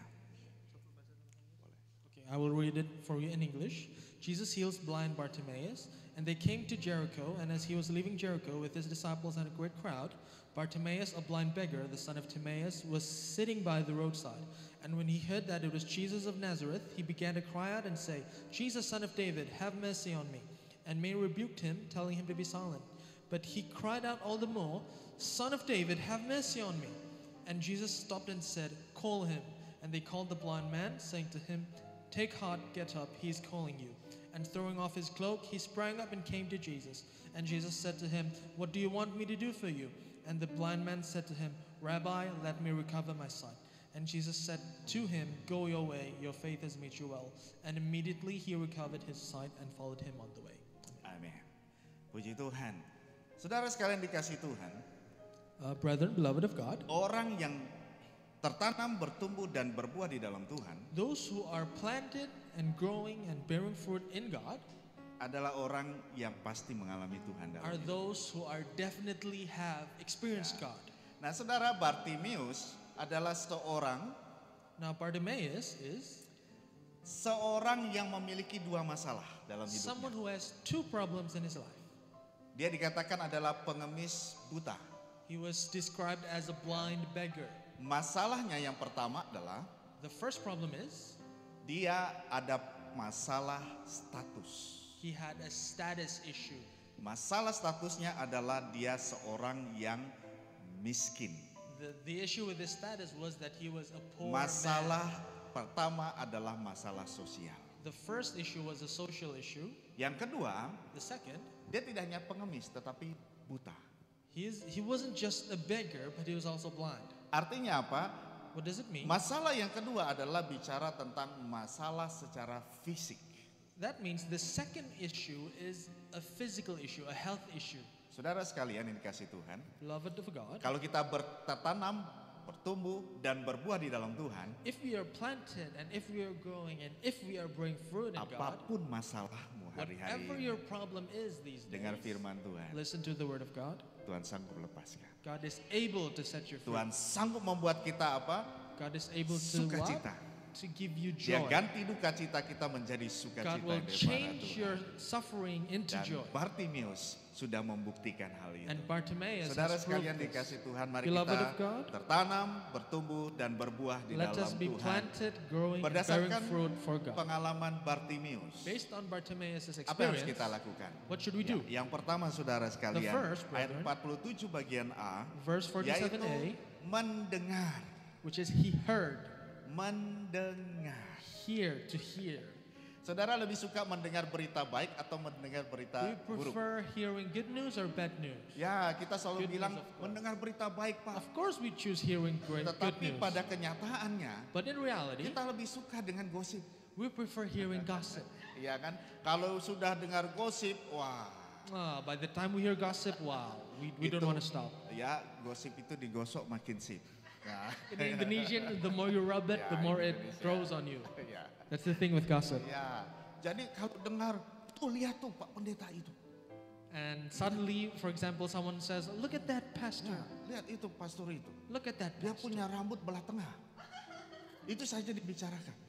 Okay, I will read it for you in English. Jesus heals blind Bartimaeus, and they came to Jericho, and as he was leaving Jericho with his disciples and a great crowd, Bartimaeus, a blind beggar, the son of Timaeus, was sitting by the roadside. And when he heard that it was Jesus of Nazareth, he began to cry out and say, "Jesus, son of David, have mercy on me." And Mary rebuked him, telling him to be silent. But he cried out all the more, "Son of David, have mercy on me." And Jesus stopped and said, "Call him." And they called the blind man, saying to him, "Take heart, get up, he is calling you." And throwing off his cloak, he sprang up and came to Jesus. And Jesus said to him, "What do you want me to do for you?" And the blind man said to him, "Rabbi, let me recover my sight." And Jesus said to him, "Go your way, your faith has made you well." And immediately he recovered his sight and followed him on the way. Amin. Puji Tuhan. Saudara sekalian dikasih Tuhan, Brethren, beloved of God, orang yang tertanam, bertumbuh dan berbuah di dalam Tuhan those who are planted and growing and bearing fruit in God adalah orang yang pasti mengalami Tuhan dalam are hidup. those who are definitely have experienced God. Nah, saudara, Bartimeus adalah Now Bartimaeus is seorang yang memiliki dua masalah dalam someone hidupnya. who has two problems in his life. Dia dikatakan adalah pengemis buta. He was described as a blind beggar. Masalahnya yang pertama adalah The first problem is dia ada masalah status. he had a status issue. Masalah statusnya adalah dia seorang yang miskin. The issue with his status was that he was a poor Masalah man. pertama adalah masalah sosial. The first issue was a social issue. Yang kedua, The second, dia tidak hanya pengemis tetapi buta. he wasn't just a beggar, but he was also blind. Artinya apa? What does it mean? Masalah yang kedua adalah bicara tentang masalah secara fisik. That means the second issue is a physical issue, a health issue. Saudara sekalian yang dikasih Tuhan, Beloved of God, kalau kita tertanam, bertumbuh dan berbuah di dalam Tuhan, if we are planted and if we are growing and if we are bearing fruit in God, apapun masalahmu hari-hari whatever ini, your problem is these dengar days, firman Tuhan, listen to the word of God. Tuhan sanggup lepaskan. God is able to set you free. Tuhan sanggup membuat kita apa? God is able to what? Sukacita. To give you Dia joy. ganti duka cita kita menjadi God sukacita will daripada change Tuhan. your suffering into Dan joy. Bartimeus sudah membuktikan hal itu. And Bartimaeus Saudara has sekalian proved this. dikasih Tuhan, mari Beloved kita of God, tertanam, bertumbuh dan berbuah di let dalam us be Tuhan. planted, growing, and bearing Berdasarkan fruit for God. pengalaman Bartimeus, Based on Bartimaeus' apa yang harus experience, kita lakukan? what should we Ya, do? yang pertama saudara sekalian, first, ayat brethren, 47 bagian A, Verse 47a, yaitu mendengar, which is he heard, mendengar. hear, to hear. Saudara lebih suka mendengar berita baik atau mendengar berita Do you buruk? prefer hearing good news or bad news? Ya, kita selalu Good bilang news, of course. mendengar berita baik, Pak. Of course we choose hearing good Tetapi news. pada kenyataannya, But in reality, kita lebih suka dengan gosip. we prefer hearing gossip. Iya kan? Kalau sudah dengar gosip, wah. By the time we hear gossip, wow, we don't itu- want to stop. Ya, gosip itu digosok makin sip. Ya. In Indonesian, the more you rub it, the Ya, more it Indonesia. grows on you. Ya. That's the thing with gossip. Ya. Jadi kalau dengar, tuh lihat tuh Pak Pendeta itu. And suddenly, for example, someone says, "Look at that pastor. Ya, lihat itu pastor itu. Look at that Dia pastor. punya rambut belah tengah. Itu saja dibicarakan.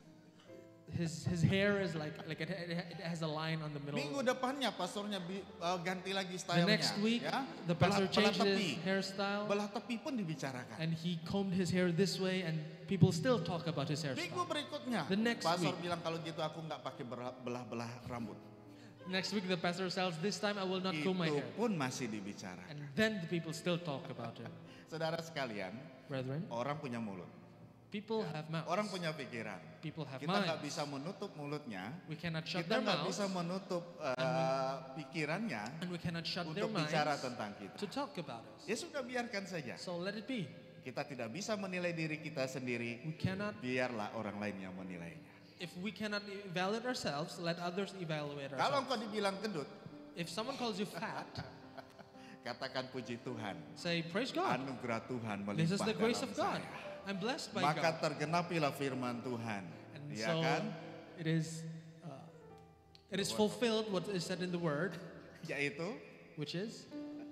His hair is like it has a line on the middle. Minggu depannya pastornya ganti lagi The stylenya. next week, ya. the pastor Belah changed tepi. his hairstyle, Belah tepi pun dibicarakan. and he combed his hair this way, and people still talk about his Minggu hairstyle. berikutnya, The next pastor week. bilang kalau gitu aku nggak pakai belah-belah rambut. Next week, the pastor says, "This time I will not Itu comb my hair." pun masih dibicarakan. And then the people still talk about him. Saudara sekalian, Brethren, orang punya mulut. People have mouths. Orang punya pikiran. People have Kita nggak minds. bisa menutup mulutnya. We cannot shut Kita their nggak mouths. bisa menutup pikirannya And we cannot shut their untuk bicara minds tentang kita. to talk about us. Ya sudah, biarkan saja. So let it be. Kita tidak bisa menilai diri kita sendiri. We cannot, Biarlah orang lain yang menilainya. if we cannot evaluate ourselves, let others evaluate Kalau ourselves. engkau dibilang gendut, If someone calls you fat, katakan puji Tuhan. say praise God. Anugerah Tuhan melimpah This is the grace dalam of God. saya. I'm blessed by Maka God. tergenapilah firman Tuhan. And Ya so kan? it is fulfilled what is said in the word, Yaitu which is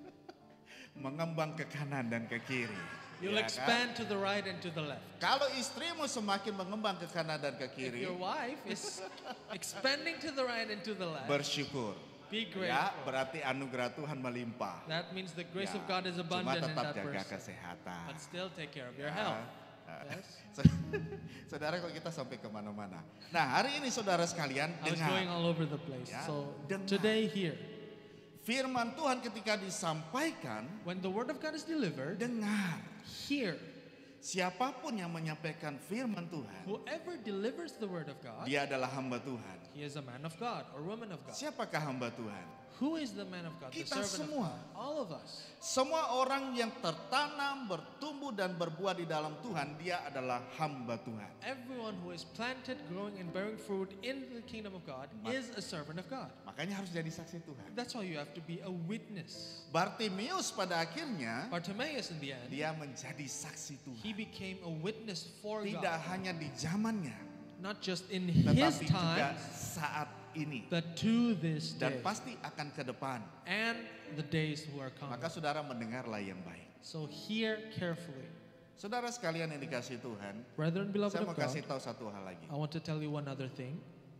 mengembang ke kanan dan ke kiri. you'll Ya kan? expand to the right and to the left. Kalau istrimu semakin mengembang ke kanan dan ke If kiri, your wife is expanding to the right and to the left, bersyukur. be Ya, grateful. berarti anugerah Tuhan melimpah. That means the grace Ya, of God is cuma abundant in tetap that jaga person. kesehatan. But still take care of your Ya. health. Yes. Saudara, kok kita sampai kemana-mana. Nah, hari ini saudara sekalian I was going dengar all over the place. Ya, So dengar. today here, firman Tuhan ketika disampaikan, when the word of God is delivered, dengar. hear. Siapapun yang menyampaikan firman Tuhan, Whoever delivers the word of God, dia adalah hamba Tuhan. he is a man of God or woman of God. Siapakah hamba Tuhan? Who is the man of God? The Kita servant semua. of God. All of us. Semua orang yang tertanam, bertumbuh dan berbuah di dalam Tuhan, dia adalah hamba Tuhan. Everyone who is planted, growing, and bearing fruit in the kingdom of God is a servant of God. Makanya harus jadi saksi Tuhan. That's why you have to be a witness. Bartimeus pada akhirnya Bartimaeus in the end, dia menjadi saksi he Tuhan. became a witness for Tidak God. hanya di zamannya, Not just in his tetapi juga time, saat ini. but to this Dan day. pasti akan ke depan. And the days who are coming. Maka saudara mendengarlah yang baik. So hear carefully. Saudara sekalian yang dikasih Tuhan, Brethren, beloved saya mau of God, kasih tahu satu hal lagi. I want to tell you one other thing.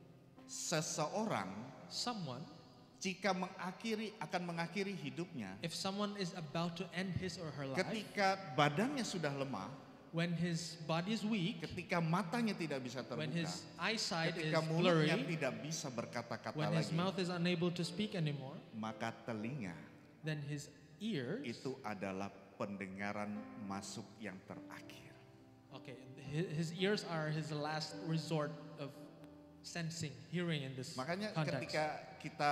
Seseorang Someone, jika akan mengakhiri hidupnya, if someone is about to end his or her life, ketika badannya sudah lemah, when his body is weak, ketika matanya tidak bisa when terbuka, his eyesight is ketika mulutnya blurry, tidak bisa berkata-kata when his lagi, mouth is unable to speak anymore, maka telinga then his ears, itu adalah pendengaran masuk yang terakhir. okay, his ears are his last resort of sensing, hearing in this Makanya context. ketika kita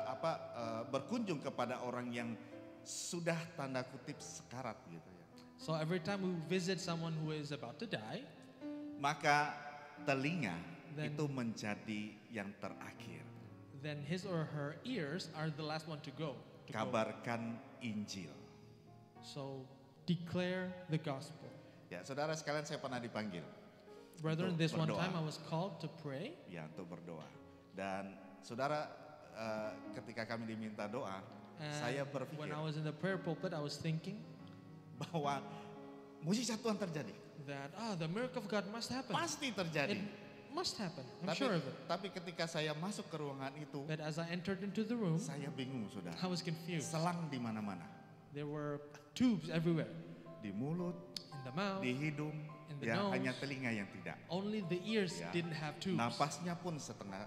berkunjung kepada orang yang sudah tanda kutip sekarat gitu ya, So every time we visit someone who is about to die, maka telinga Then- itu menjadi yang terakhir. then his or her ears are the last one to go. Kabarkan Injil. So declare the gospel. Ya, saudara sekalian, saya pernah dipanggil Brethren, Untuk this one berdoa. time I was called to pray. ya untuk berdoa. Dan saudara, ketika kami diminta doa, saya And berpikir when I was in the prayer pulpit, I was thinking bahwa mujizat Tuhan terjadi. that the miracle of God must happen. Pasti terjadi. It must happen. I'm Tapi, sure of it. tapi ketika saya masuk ke ruangan itu, But as I entered into the room, saya bingung, saudara. I was confused. Selang di mana-mana. There were tubes everywhere. Di mulut, In the mouth, di hidung, In the ya nose. hanya telinga yang tidak. only the ears Ya. didn't have tubes. Napasnya pun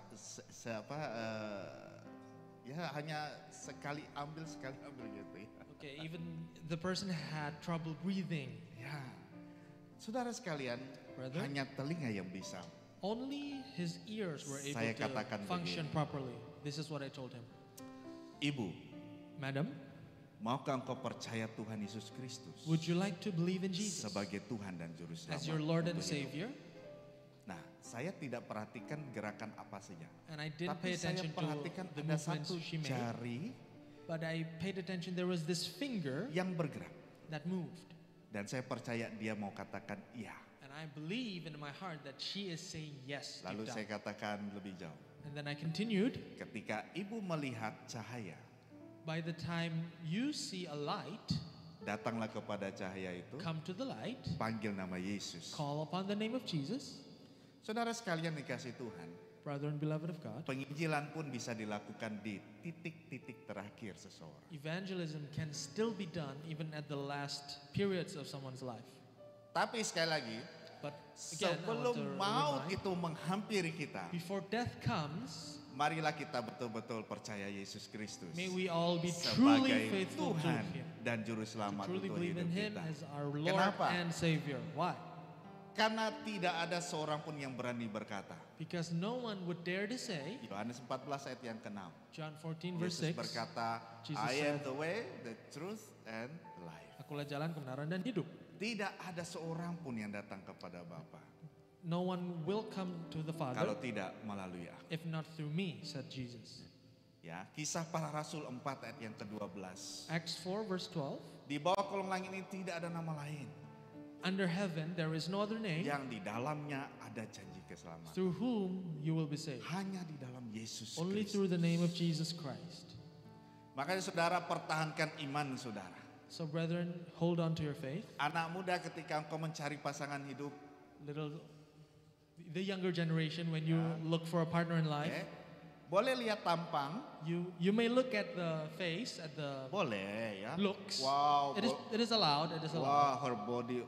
ya hanya sekali ambil gitu ya. Okay, even the person had trouble breathing. Ya, saudara sekalian, Brother? hanya telinga yang bisa. Only his ears were able Saya to katakan function begini. properly. This is what I told him. Ibu, Madam, maukah engkau percaya Tuhan Yesus Kristus would you like to believe in Jesus sebagai Tuhan dan Juru Selamat? as your Lord and untuk hidup? Savior? Nah, saya tidak perhatikan gerakan apa saja. And I didn't Tapi pay saya attention to perhatikan the ada movements satu she made, jari but I paid attention there was this finger yang bergerak. that moved. Dan saya percaya dia mau katakan iya. And I believe in my heart that she is saying yes Lalu deep saya down. katakan lebih jauh. And then I continued, Ketika ibu melihat cahaya, by the time you see a light, datanglah kepada cahaya itu, come to the light, panggil nama Yesus. call upon the name of Jesus. Saudara sekalian dikasih Tuhan, Brother and beloved of God, penginjilan pun bisa dilakukan di titik-titik terakhir seseorang. evangelism can still be done even at the last periods of someone's life. Tapi sekali lagi, But again, I want sebelum to maut remind, itu menghampiri kita, before death comes, marilah kita betul-betul percaya Yesus Kristus may we all be truly sebagai faithful to Tuhan Him. dan Juru Selamat Truly untuk believe hidup in Him kita. as our Lord Kenapa? and Savior. Why? Karena tidak ada seorang pun yang berani berkata. Because no one would dare to say, Yohanes 14 ayat yang ke-6. John 14 verse Yesus 6, berkata, Jesus I am said, the way, the truth, and life. Akulah jalan, kebenaran, dan hidup. Tidak ada seorang pun yang datang kepada Bapa. No one will come to the Kalau Father tidak melalui aku. if not through me, said Jesus. Ya, Kisah Para Rasul 4 ayat yang ke-12. Acts 4 verse 12, Di bawah kolong langit ini tidak ada nama lain. under heaven there is no other name Yang di dalamnya ada janji keselamatan. through whom you will be saved. Hanya di dalam Yesus Only Kristus. through the name of Jesus Christ. Makanya saudara pertahankan iman saudara. So brethren, hold on to your faith. Anak muda ketika engkau mencari pasangan hidup. The younger generation, when you look for a partner in life, Boleh lihat tampang. you may look at the face, at the Boleh ya. looks. Wow. It is allowed. It is allowed. Wah, her body.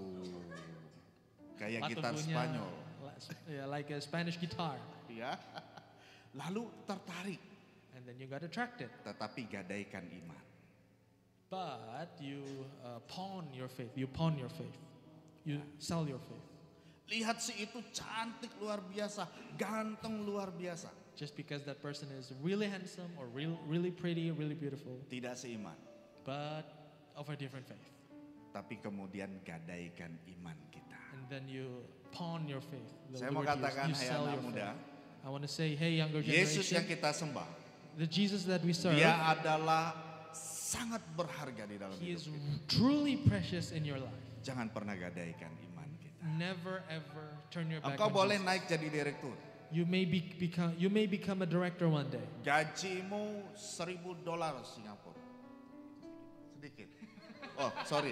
Kayak gitar Patubuhnya, Spanyol. yeah, like a Spanish guitar. Ya. Lalu tertarik. And then you got attracted. Tetapi gadaikan iman. But you pawn your faith. You pawn your faith. You sell your faith. Lihat si itu cantik luar biasa. Ganteng luar biasa. Just because that person is really handsome or really pretty, really beautiful. Tidak seiman. But of a different faith. Tapi kemudian gadaikan iman kita. And then you pawn your faith. Saya mau katakan, hai sell anak your muda. faith. I want to say, hey younger Yesus yang generation, kita sembah. the Jesus that we serve, Dia adalah sangat berharga di dalam He hidup is kita. truly precious in your life. Jangan pernah gadaikan iman kita. Never ever turn your back Engkau on boleh Jesus. naik jadi direktur. You may become a director one day. Gajimu $1,000 Singapura. Sedikit. Oh, sorry.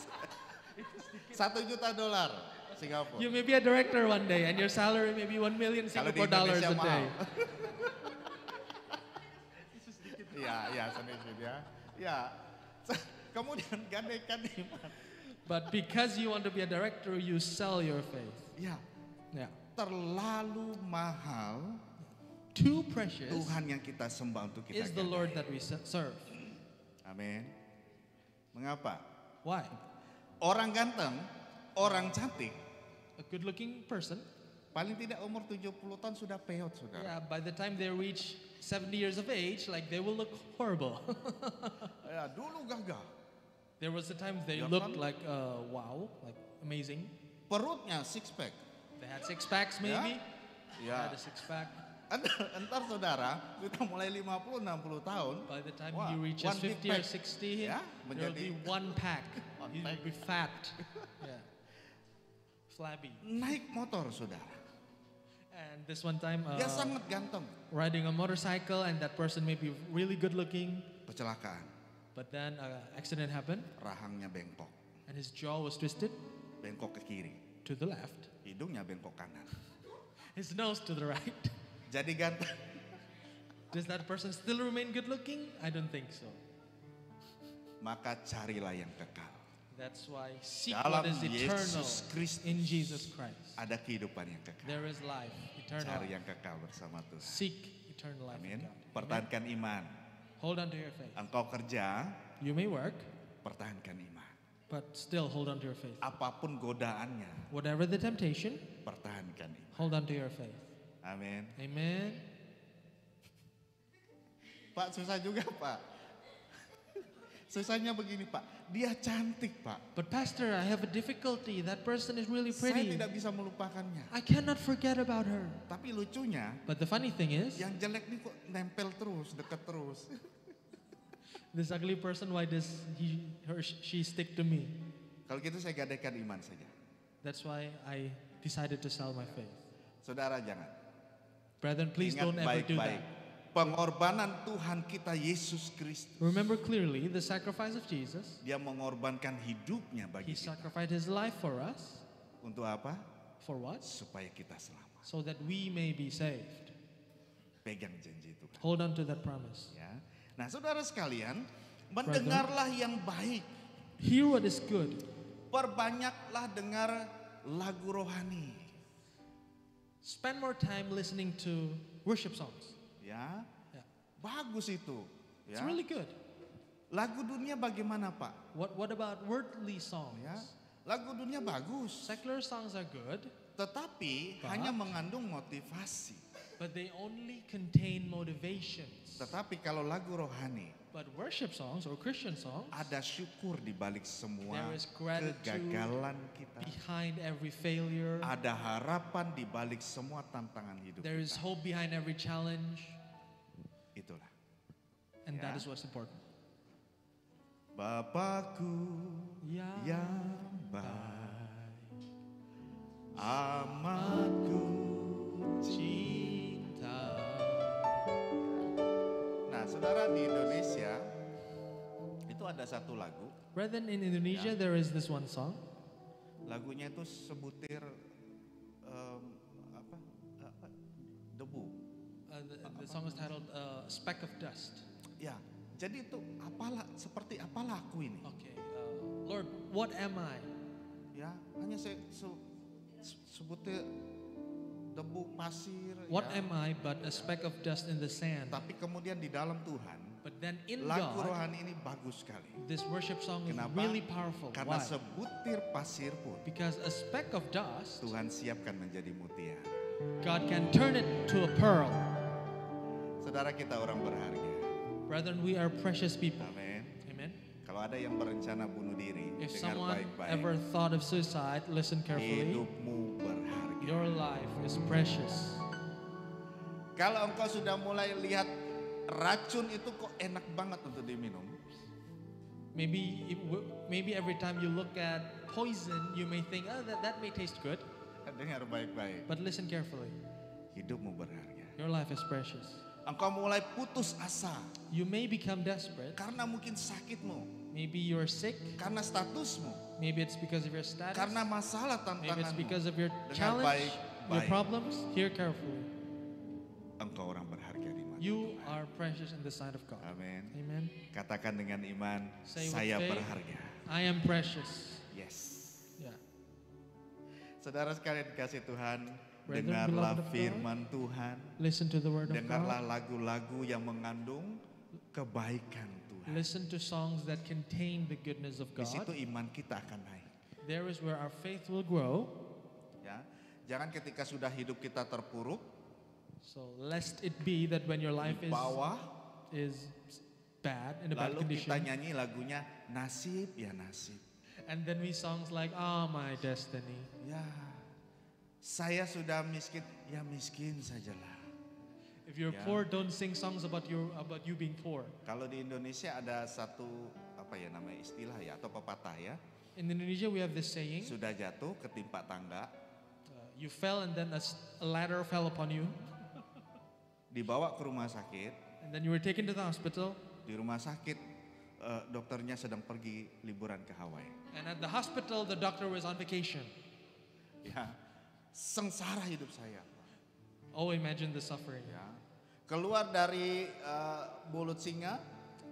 $1 juta Singapura. You may be a director one day and your salary may be 1 million Kalau di Singapore dollars Indonesia a day. mahal. Iya, sedikit ya. Ya. Kemudian gadaikan iman. But because you want to be a director, you sell your faith. Ya, Yeah. terlalu mahal Too precious Tuhan yang kita sembah untuk kita is the gadai. Lord that we serve. Amin. Mengapa? Why? Orang ganteng, orang cantik, A good-looking person, paling tidak umur 70 tahun sudah peot, saudara. yeah, by the time they reach 70 years of age, like they will look horrible. Ya, dulu gagah. There was a time they Ya looked kan? like wow, like amazing. Perutnya six pack. They had six packs maybe. They Ya. had a six pack. Entar saudara, kita mulai 50-60 tahun. By the time Wah, he reaches one big 50 or pack. 60, Ya, there will be menjadi one pack. One He pack. will be fat. Yeah. Flabby. naik motor, saudara. And this one time, Dia sangat ganteng. riding a motorcycle, and that person may be really good looking, Kecelakaan, but then an accident happened, rahangnya bengkok, and his jaw was twisted bengkok ke kiri, to the left, hidungnya bengkok kanan. his nose to the right. Jadi ganteng. Does that person still remain good looking? I don't think so. Maka carilah yang kekal. That's why seek Dalam what is eternal Yesus Kristus in Jesus Christ. ada kehidupan yang kekal. There is life, eternal Cari life. yang kekal bersama Tuhan. Seek eternal life Amin. in God. Amen. Pertahankan iman. Hold on to your faith. Engkau kerja, You may work, pertahankan iman. but still hold on to your faith. Apapun godaannya, Whatever the temptation, pertahankan iman. hold on to your faith. Amin. Amen. Pak, susah juga, Pak. Susahnya begini, Pak. Dia cantik, Pak. But Pastor, I have a difficulty. That person is really Saya pretty. tidak bisa melupakannya. I cannot forget about her. Tapi lucunya, But the funny thing is, yang jelek nih kok nempel terus, dekat terus. this ugly person, why does she stick to me? Kalau gitu saya gadaikan iman saja. That's why I decided to sell my faith. Saudara jangan. Brethren, please Ingat don't ever do baik-baik. that. Pengorbanan Tuhan kita Yesus Kristus. Remember clearly the sacrifice of Jesus. Dia mengorbankan hidupnya He bagi kita. sacrificed his life for us. Untuk apa? For what? Supaya kita selamat. So that we may be saved. Pegang janji Tuhan. Hold on to that promise. Ya. Nah, saudara sekalian, mendengarlah yang baik. Hear what is good. Perbanyaklah dengar lagu rohani. Spend more time listening to worship songs. Ya. Yeah. Bagus itu. It's Ya. really good. Lagu dunia bagaimana, Pak? What about worldly songs? Ya. Lagu dunia bagus, Secular songs are good, tetapi But- hanya mengandung motivasi. but they only contain motivations. Tetapi kalau lagu rohani, But worship songs or Christian songs, ada syukur di balik semua there is gratitude kegagalan kita. behind every failure. Ada harapan di balik semua tantangan hidup There is kita. hope behind every challenge. Itulah. And that Yeah. is what's important. Bapakku yang baik, amatku Cinta. Nah, saudara, di Indonesia itu ada satu lagu, Brethren, in Indonesia, there is this one song. lagunya itu sebutir debu. The song is titled Speck of Dust. Ya, jadi itu seperti apalah aku ini? Okay, Lord, what am I? Ya, hanya sebutir debu pasir. What ya. am I but a speck of dust in the sand? Tapi kemudian di dalam Tuhan, But then in lagu God, rohani ini bagus sekali. this worship song is Kenapa? really powerful. Karena Why? sebutir pasir pun Because a speck of dust, Tuhan siapkan menjadi mutiara. God can turn it to a pearl. Saudara, kita orang berharga. Brethren, we are precious people. Amin. Amen. Kalau ada yang berencana bunuh diri, If dengar someone baik-baik. ever thought of suicide, listen carefully. Hidupmu berharga. Your life is precious. Kalau engkau sudah mulai lihat racun itu kok enak banget untuk diminum, Maybe every time you look at poison, you may think, oh, that may taste good. dengar baik-baik. But listen carefully. Hidupmu berharga. Your life is precious. Engkau mulai putus asa You may become desperate. karena mungkin sakitmu, Maybe you're sick. karena statusmu, Maybe it's because of your status. karena masalah Maybe it's tantanganmu. because of your Dengar challenge, your baik-baik. problems. Hear carefully. Engkau orang berharga di mata You Tuhan. are precious in the sight of God. Amin. Amen. Katakan dengan iman, Say with saya faith, berharga. I am precious. Yes. Yeah. Saudara sekalian dikasih Tuhan, Brethren, dengarlah beloved of God, firman Tuhan, Listen to the word of dengarlah God. lagu-lagu yang mengandung kebaikan Tuhan. Listen to songs that contain the goodness of Di situ God. iman kita akan naik. There is where our faith will grow. Ya, jangan ketika sudah hidup kita terpuruk So lest it be that when your life di bawah, is bad, in a bad lalu kita condition, nyanyi lagunya nasib ya nasib. and then we songs like, "Ah, my destiny." Ya, saya sudah miskin, ya miskin sajalah. If you're Yeah. poor, don't sing songs about you being poor. Kalau di Indonesia ada satu apa ya namanya istilah ya atau pepatah ya, In Indonesia, we have this saying: sudah jatuh ketimpa tangga, you fell, and then a ladder fell upon you, dibawa ke rumah sakit, and then you were taken to the hospital. di rumah sakit dokternya sedang pergi liburan ke Hawaii. And at the hospital, the doctor was on vacation. Ya, sengsara hidup saya. Oh, imagine the suffering. Ya, keluar dari mulut singa,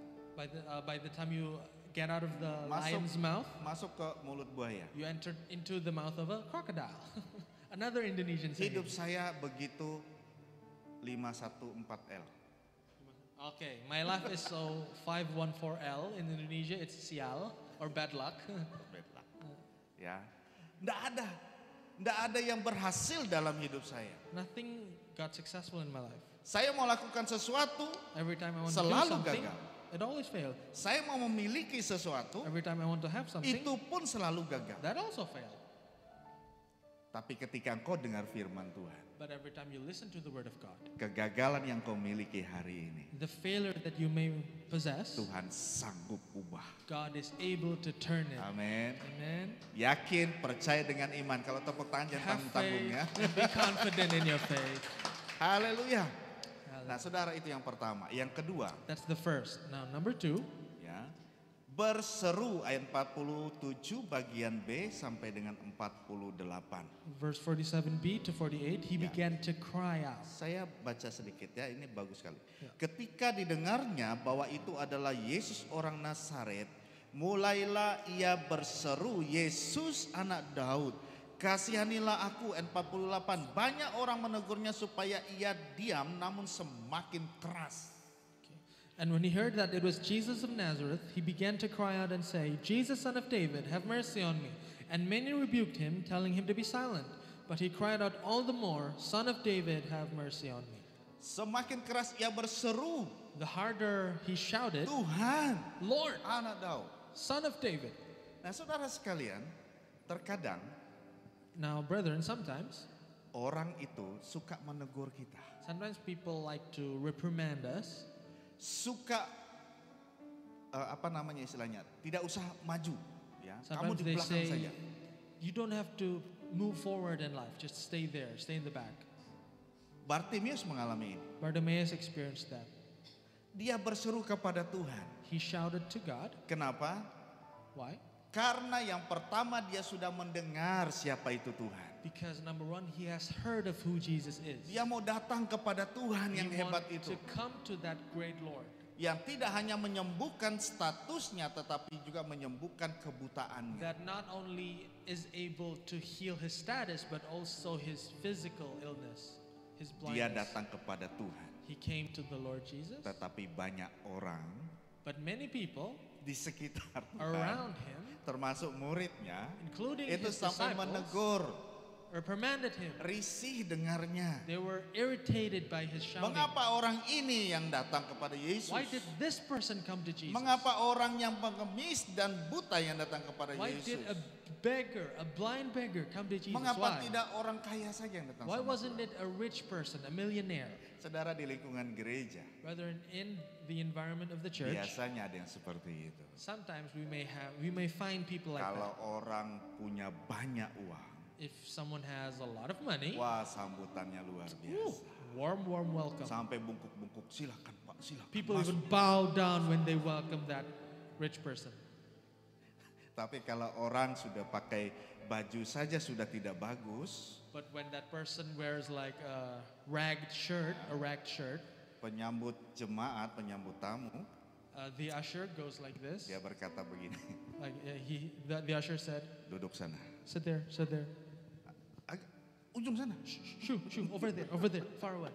By the time you get out of the Masuk. lion's mouth, masuk ke mulut buaya. you entered into the mouth of a crocodile. Another Indonesian saying. Hidup saya begitu 514L. Okay, my life is so 514L. In Indonesia, it's sial or bad luck. Bad luck. Ya, nggak ada yang berhasil dalam hidup saya. Nothing got successful in my life. Saya mau lakukan sesuatu, Every time I want to do Selalu something, gagal. it always failed. saya mau memiliki sesuatu, Every time I want to have something, itu pun selalu gagal. that also failed. Tapi ketika engkau dengar firman Tuhan, But every time you listen to the word of God, kegagalan yang kau miliki hari ini, the failure that you may possess, Tuhan sanggup ubah. God is able to turn it. Amin. Amen. Yakin, percaya dengan iman. Kalau tepuk tangan jangan Have tanggung-tanggung faith ya. and be confident in your faith. Haleluya. Nah, saudara, itu yang pertama. Yang kedua, That's the first. Now, number 2, ya, berseru ayat 47 bagian B sampai dengan 48. verse 47b to 48, he Yeah. began to cry out. Saya baca sedikit ya, ini bagus sekali. Ya. Ketika didengarnya bahwa itu adalah Yesus orang Nazaret, mulailah ia berseru, Yesus anak Daud, kasihanilah aku. Ayat 48, banyak orang menegurnya supaya ia diam, namun semakin keras. And when he heard that it was Jesus of Nazareth, he began to cry out and say, Jesus, son of David, have mercy on me. And many rebuked him, telling him to be silent. But he cried out all the more, Son of David, have mercy on me. Semakin keras ia berseru, The harder he shouted, Tuhan, Lord, anak Daud. Son of David. Nah saudara sekalian, terkadang Now, brethren, sometimes orang itu suka menegur kita. people like to reprimand us, Suka apa namanya istilahnya, tidak usah maju. Ya, kamu sometimes di they belakang say, saja. you don't have to move forward in life, just stay there, stay in the back. Bartimius mengalami ini. Bartimaeus experienced that. Dia berseru kepada Tuhan. He shouted to God. Kenapa? Why? Karena yang pertama dia sudah mendengar siapa itu Tuhan. Because number one, he has heard of who Jesus is. Dia mau datang kepada Tuhan yang He hebat wants itu. to come to that great Lord. Yang tidak hanya menyembuhkan statusnya tetapi juga menyembuhkan kebutaannya. That not only is able to heal his status, but also his physical illness, his Dia blindness. datang kepada Tuhan. He came to the Lord Jesus, Tetapi banyak orang but many people di sekitar Tuhan, around him, termasuk muridnya, including itu his sampai disciples, menegur, reprimanded him. risih dengarnya. They were irritated by his shouting. Mengapa orang ini yang datang kepada Yesus? Why did this person come to Jesus? Mengapa orang yang pengemis dan buta yang datang kepada Why did Yesus? a beggar, a blind beggar, come to Jesus? Mengapa Why? tidak orang kaya saja yang datang Why sama wasn't it a rich person, a millionaire? Saudara di lingkungan gereja, Rather in the environment of the church, biasanya ada yang seperti itu. sometimes we may find people like Kalau that. orang punya banyak uang, If someone has a lot of money, wah sambutannya luar woo, biasa. warm welcome. Sampai bungkuk-bungkuk, silakan Pak, silakan. People masuk." even bow down when they welcome that rich person. Tapi kalau orang sudah pakai baju saja sudah tidak bagus, But when that person wears like a ragged shirt, penyambut jemaat, penyambut tamu, the usher goes like this. dia berkata begini, Like the usher said, duduk sana. sit there. Ujung sana. Shoo, over there, far away.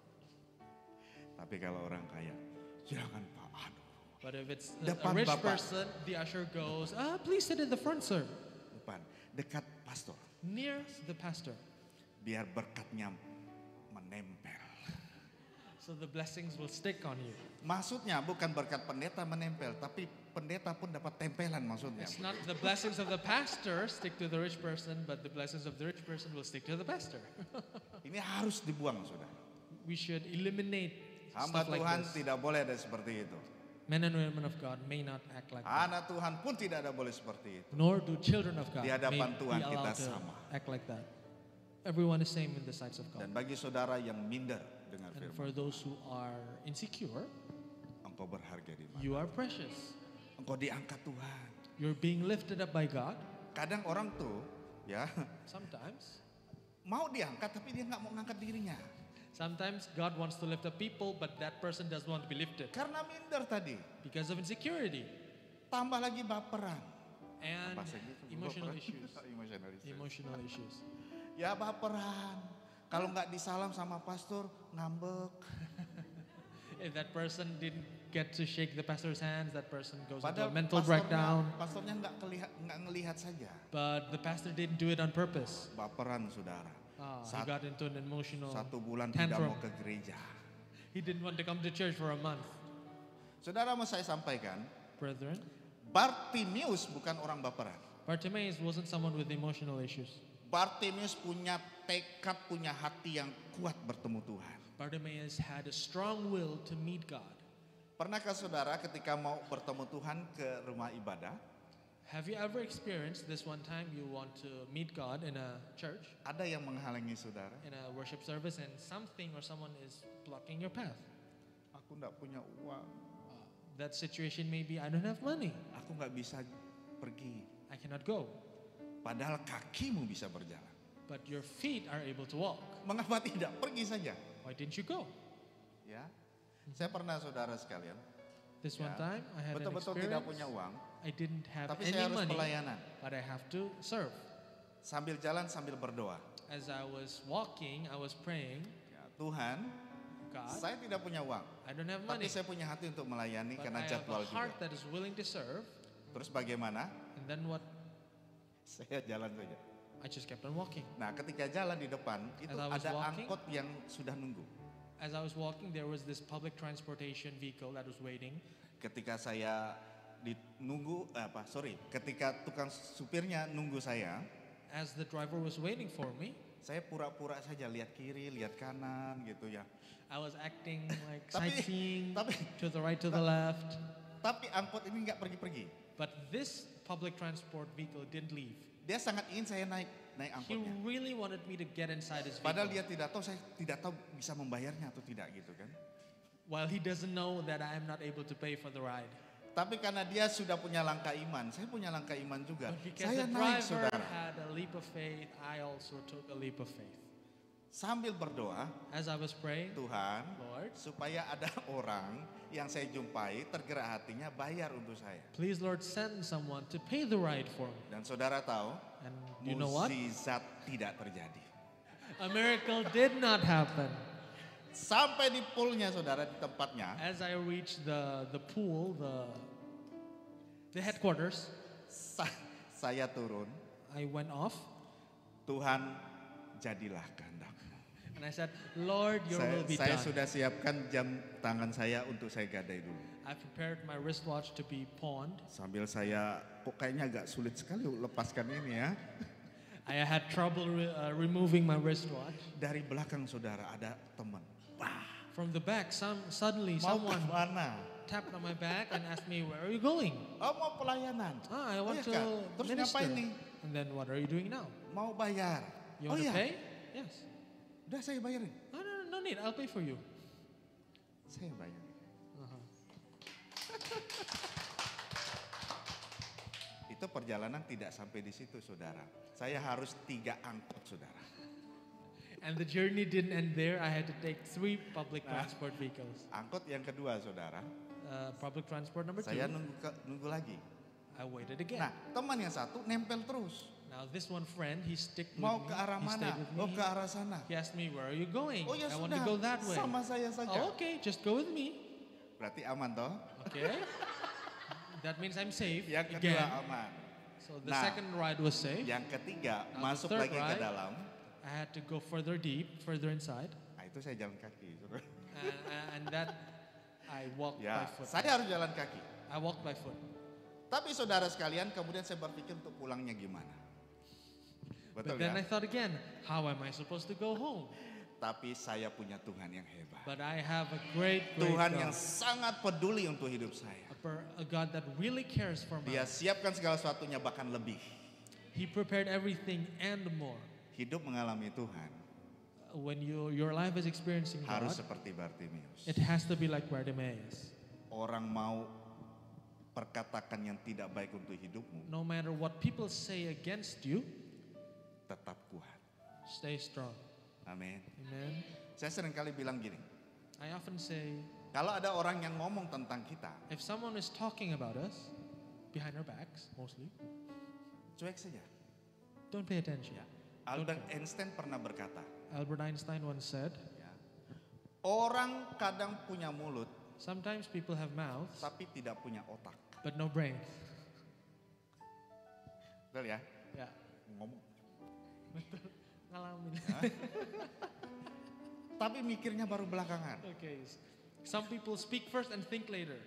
Tapi kalau orang kaya, silakan Pak. Aduh, But if it's Depan a rich Bapak. person, the usher goes, please sit in the front, sir, depan, dekat pastor. near the pastor. Biar berkatnya menempel. So the blessings will stick on you. Maksudnya bukan berkat pendeta menempel, tapi pendeta pun dapat tempelan maksudnya. It's not the blessings of the pastor stick to the rich person, but the blessings of the rich person will stick to the pastor. Ini harus dibuang sudah. We should eliminate Hamba stuff like Tuhan this. tidak boleh ada seperti itu. Men and women of God may not act like that. Anak Tuhan pun tidak ada boleh seperti itu. Nor do children of God Di may hadapan be Tuhan kita allowed to sama. act like that. Everyone is same in the sights of God. Dan bagi saudara yang minder dengar And firman, for those who are insecure, engkau berharga di mata. you are precious. Engkau diangkat Tuhan. You're being lifted up by God. Kadang orang tuh ya Sometimes mau diangkat tapi dia nggak mau ngangkat dirinya. Sometimes God wants to lift up people, but that person doesn't want to be lifted Karena minder tadi. because of insecurity Tambah lagi baperan. and Bahasa Inggris, emotional baperan. issues. Emotional issues. Emotional issues. Ya baperan. Kalau nggak disalam sama pastor ngambek. If that person didn't get to shake the pastor's hands, that person goes into a Padahal mental breakdown. pastornya nggak ngelihat saja. But the pastor didn't do it on purpose. Baperan saudara. He Sat- got into an emotional 1 bulan tidak tantrum. mau ke gereja. He didn't want to come to church for a month. Saudara mau saya sampaikan, Brethren, Bartimius bukan orang baperan. Bartimaeus wasn't someone with emotional issues. Bartimius punya tekad, punya hati yang kuat bertemu Tuhan. Bartimaeus had a strong will to meet God. Pernahkah saudara ketika mau bertemu Tuhan ke rumah ibadah, Have you ever experienced this one time you want to meet God in a church, ada yang menghalangi saudara? in a worship service, and something or someone is blocking your path? Aku nggak punya uang, That situation may be, I don't have money. aku nggak bisa pergi. I cannot go. Padahal kakimu bisa berjalan. But your feet are able to walk. Mengapa tidak pergi saja? Why didn't you go? Ya, saya pernah saudara sekalian, This one Ya, time I had an betul-betul experience. tidak punya uang, I didn't have tapi any saya harus money, pelayanan. but I have to serve. Sambil jalan sambil berdoa. As I was walking, I was praying, Ya, Tuhan, God, saya tidak punya uang, I don't have tapi money, saya punya hati untuk melayani but karena I have jadwal a heart juga. that is willing to serve. Terus bagaimana? And then what? Saya jalan saja. I just kept on walking. Nah, ketika jalan di depan itu As I was ada walking- angkot yang sudah nunggu. As I was walking, there was this public transportation vehicle that was waiting. Ketika saya ketika tukang supirnya nunggu saya, As the driver was waiting for me, saya pura-pura saja lihat kiri, lihat kanan gitu ya. I was acting like Tapi- sightseeing tapi- to the right, to the left. Tapi angkot ini nggak pergi-pergi. But this public transport vehicle didn't leave. Dia sangat ingin saya naik He angkotnya. really wanted me to get inside his Padahal vehicle. dia saya tidak tahu bisa membayarnya atau tidak gitu kan. While he doesn't know that I am not able to pay for the ride. Tapi karena dia sudah punya langkah iman, saya punya langkah iman juga. But because Saya the naik driver saudara. had a leap of faith, I also took a leap of faith. Sambil berdoa, As I was praying, Tuhan, Lord, supaya ada orang yang saya jumpai tergerak hatinya bayar untuk saya. please Lord send someone to pay the ride for me. Dan saudara tahu, And you know what? mukjizat tidak terjadi. A miracle did not happen. Sampai di poolnya saudara, di tempatnya, As I reached the pool, the headquarters, saya turun, I went off Tuhan jadilah kehendakmu. and I said, Lord, your will be Saya done. sudah siapkan jam tangan saya untuk saya gadai dulu. I prepared my wristwatch to be pawned. Sambil saya, kok kayaknya agak sulit sekali lepaskan ini ya. I had trouble removing my wristwatch. Dari belakang saudara ada teman. From the back, suddenly Mau someone kemana? tapped on my back and asked me, where are you going? Oh, mau pelayanan. I want iya, Kak. to Terus minister. ngapain nih? And then what are you doing now? Mau bayar. You Oh want to iya, pay? Yes. udah saya bayarin. No need. I'll pay for you. Saya bayar. Uh-huh. Itu perjalanan tidak sampai di situ saudara. Saya harus 3 angkot saudara. And the journey didn't end there. I had to take 3 public transport vehicles. Angkot yang kedua saudara, Public transport number 2. saya nunggu lagi. I waited again. Nah teman yang satu nempel terus. Now this one friend, he stick with Mau me. ke arah He mana? stayed with me. Oh ke arah sana. He asked me, where are you going? Oh ya I want to sudah, go that way. sama saya saja. Oh, okay, just go with me. Berarti aman toh? Okay. That means I'm safe Yang kedua again. aman. So the Nah, second ride was safe. Yang ketiga Now, the masuk third lagi ke ride, dalam. I had to go further deep, further inside. Nah itu saya jalan kaki. saudara. And that I walked Ya, by foot. saya harus jalan kaki. I walked by foot. Tapi saudara sekalian, kemudian saya berpikir untuk pulangnya gimana. But Betul then ya? I thought again, how am I supposed to go home? Tapi saya punya Tuhan yang hebat. But I have a great Tuhan God. yang sangat peduli untuk hidup saya. A God that really cares for me. Dia siapkan segala sesuatunya bahkan lebih. He prepared everything and more. Hidup mengalami Tuhan When your life is experiencing harus God, seperti Bartimeus. it has to be like Bartimaeus. Orang mau perkatakan yang tidak baik untuk hidupmu, No matter what people say against you, tetap kuat. stay strong. Amin. Amen. Saya sering kali bilang gini, I often say, kalau ada orang yang ngomong tentang kita, if someone is talking about us, behind our backs mostly, cuek saja. don't pay attention. Albert Einstein pernah berkata, Albert Einstein once said, ya, orang kadang punya mulut, sometimes people have mouths, tapi tidak punya otak. but no brain. Betul ya? Yeah. Ngomong. Ngalamin. Tapi mikirnya baru belakangan. Okay. Some people speak first and think later.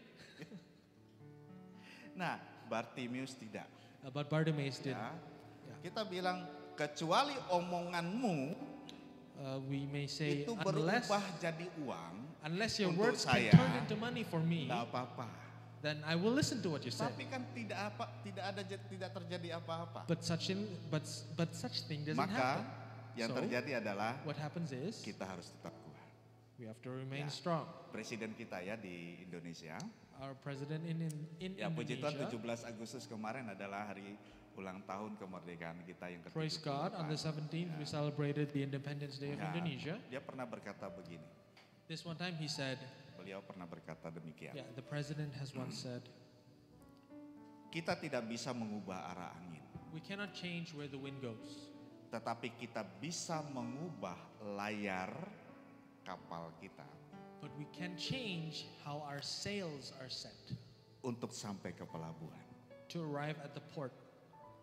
Nah, Bartimeus tidak. But Bartimaeus did. Ya. Yeah. Kita bilang, kecuali omonganmu We may say, itu unless berubah jadi uang, your untuk words can saya, turn into money for me, tidak apa-apa. then I will listen to what you say. Tapi kan tidak terjadi apa-apa. But such thing doesn't Maka happen. yang So, terjadi adalah what happens is kita harus tetap kuat. we have to remain Ya. strong. Presiden kita ya di Indonesia, Our president in ya puji Tuhan Indonesia, 17 Agustus kemarin adalah hari ulang tahun kemerdekaan kita yang ke-78. praise God, on the 17th we celebrated the Independence Day of Ya, Indonesia. dia pernah berkata begini. This one time he said, Beliau pernah berkata demikian. yeah, the president has once said, Kita tidak bisa mengubah arah angin, we cannot change where the wind goes, tetapi kita bisa mengubah layar kapal kita but we can change how our sails are set untuk sampai ke pelabuhan. to arrive at the port.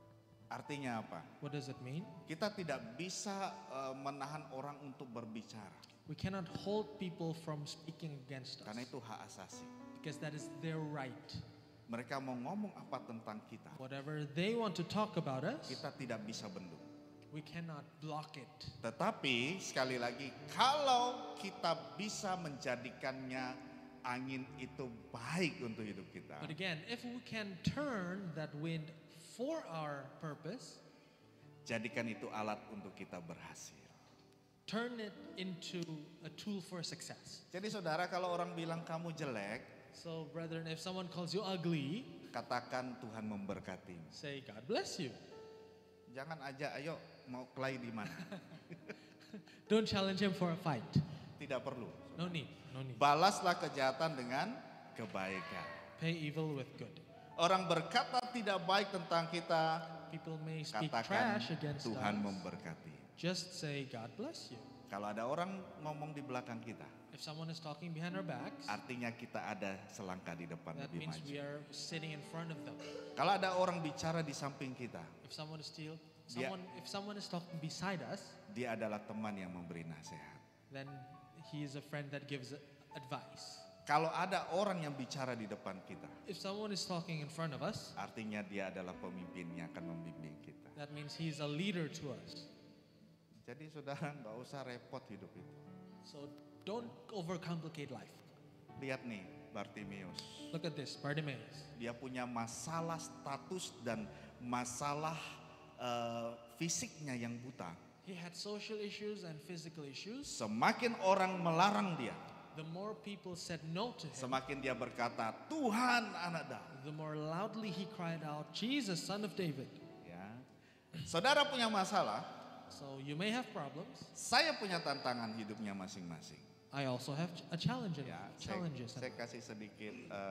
Artinya apa? What does it mean? Kita tidak bisa menahan orang untuk berbicara. We cannot hold people from speaking against Karena us itu hak asasi. because that is their right. Mereka mau ngomong apa tentang kita, Whatever they want to talk about us, kita tidak bisa bendung. we cannot block it. Tetapi sekali lagi, kalau kita bisa menjadikannya angin itu baik untuk hidup kita, But again, if we can turn that wind for our purpose, jadikan itu alat untuk kita berhasil. turn it into a tool for success. Jadi saudara, kalau orang bilang kamu jelek, So brethren, if someone calls you ugly, katakan Tuhan memberkati. say God bless you. Jangan aja, ayo mau kelahi di mana? Don't challenge him for a fight. Tidak perlu. No need, no need. Balaslah kejahatan dengan kebaikan. Pay evil with good. Orang berkata tidak baik tentang kita, People may speak katakan trash against Tuhan us. memberkati. Just say God bless you. Kalau ada orang ngomong di belakang kita, If someone is talking behind our backs, artinya kita ada selangkah di depan that lebih means maju. we are sitting in front of them. Kalau ada orang bicara di samping kita, If someone is Dia- if someone is talking beside us, dia adalah teman yang memberi nasihat. then he is a friend that gives advice. Kalau ada orang yang bicara di depan kita, If someone is talking in front of us, artinya dia adalah pemimpin yang akan membimbing kita. that means he is a leader to us. Jadi saudara nggak usah repot hidup itu. So don't overcomplicate life. Lihat nih Bartimeus, Look at this, Bartimaeus. dia punya masalah status dan masalah fisiknya yang buta. He had social issues and physical issues. Semakin orang melarang dia, The more people said no to him, semakin dia berkata, Tuhan anak Daud. the more loudly he cried out, Jesus, son of David. Ya. Saudara punya masalah, So you may have problems. saya punya tantangan hidupnya masing-masing. I also have a challenge in Ya, life, challenges. in saya life. kasih sedikit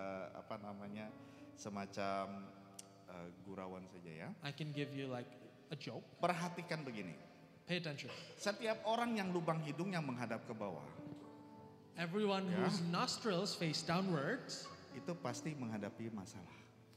semacam gurauan saja ya. I can give you like a joke. Perhatikan begini, Pay attention. setiap orang yang lubang hidungnya menghadap ke bawah, Everyone Yeah. whose nostrils face downwards, itu pasti menghadapi masalah.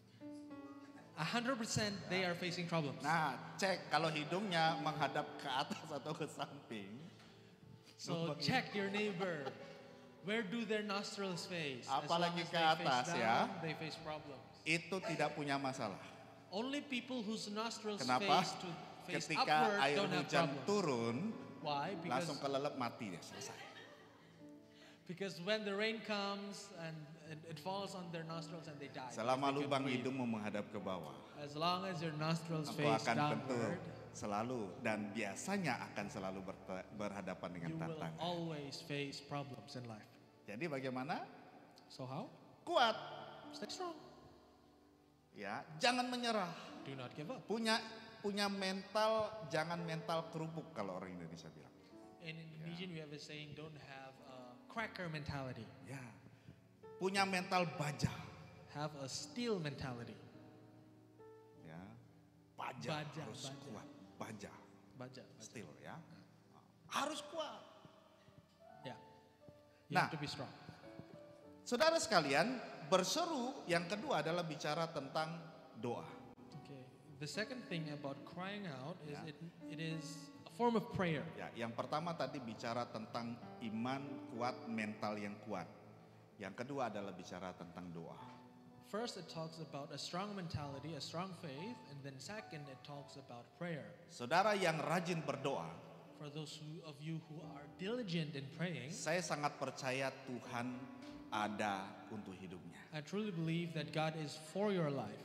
100% they are facing problems. Nah, cek kalau hidungnya menghadap ke atas atau ke samping. So lubang check your neighbor. Where do their nostrils face? As long Apalagi as ke they face atas, ya. down, they face problems. Itu tidak punya masalah. Only people whose nostrils Kenapa? face Ketika upward air don't have hujan problems. turun, Why? langsung kelelep mati deh, selesai. Because when the rain comes and it falls on their nostrils and they die. Selama because they lubang can't breathe. hidungmu menghadap ke bawah, As long as your nostrils engkau face akan tentu downward, selalu dan biasanya akan selalu berhadapan dengan you will tantangan. always face problems in life. Jadi bagaimana? So how? Kuat, Stay strong. ya. Jangan menyerah. Do not give up. Punya mental, jangan mental kerupuk kalau orang Indonesia bilang. In Indonesian, we have a saying, don't have a cracker mentality. Ya. Punya mental baja, Have a steel mentality. ya. Baja, Baja, harus baja. kuat, baja, Baja. steel ya. Harus kuat. Yeah. You Nah. have to be strong. Saudara sekalian, berseru yang kedua adalah bicara tentang doa. Okay. The second thing about crying out is Yeah. it is a form of prayer. Ya, yang pertama tadi bicara tentang iman kuat, mental yang kuat. Yang kedua adalah bicara tentang doa. First, it talks about a strong mentality, a strong faith, and then second, it talks about prayer. Saudara yang rajin berdoa, For those of you who are diligent in praying, saya sangat percaya Tuhan ada untuk hidupnya. I truly believe that God is for your life.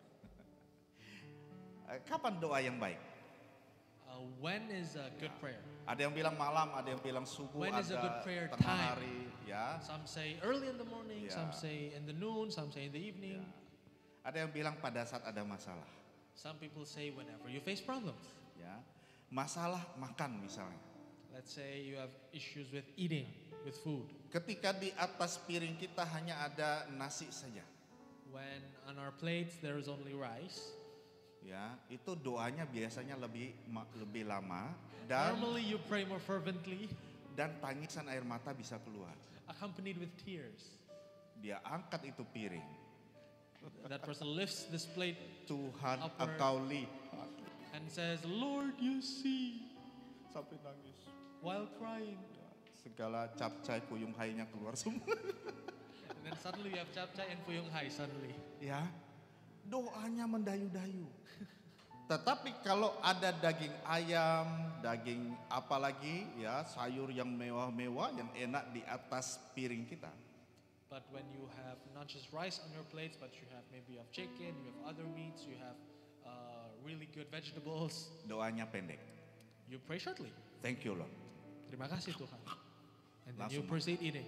Kapan doa yang baik? When is a good prayer? Ada yang bilang malam, ada yang bilang subuh, When is a ada good prayer tengah time? hari, ya. Some say early in the morning, Yeah. some say in the noon, some say in the evening. Ada yang bilang pada saat ada masalah, Some people say whenever you face problems. ya. Masalah makan misalnya. Let's say you have issues with eating, with food. Ketika di atas piring kita hanya ada nasi saja, When on our plates there is only rice. ya, itu doanya biasanya lebih lama dan Normally you pray more fervently, tangisan air mata bisa keluar. accompanied with tears. Dia angkat itu piring. That person lifts this plate. Tuhan, Upward. Engkau lihat and says, Lord, you see, Sampai nangis. while crying. Segala capcay kuyung hainya keluar semua. And then suddenly you have Chapchai and Fuyung Hai suddenly. Ya, doanya mendayu-dayu. Tetapi kalau ada daging ayam, daging apalagi ya, sayur yang mewah-mewah yang enak di atas piring kita. But when you have not just rice on your plates, but you have maybe you have chicken, you have other meats, you have really good vegetables, Doanya pendek. you pray shortly. Thank you Lord. Terima kasih Tuhan. And then you Langsung. proceed eating.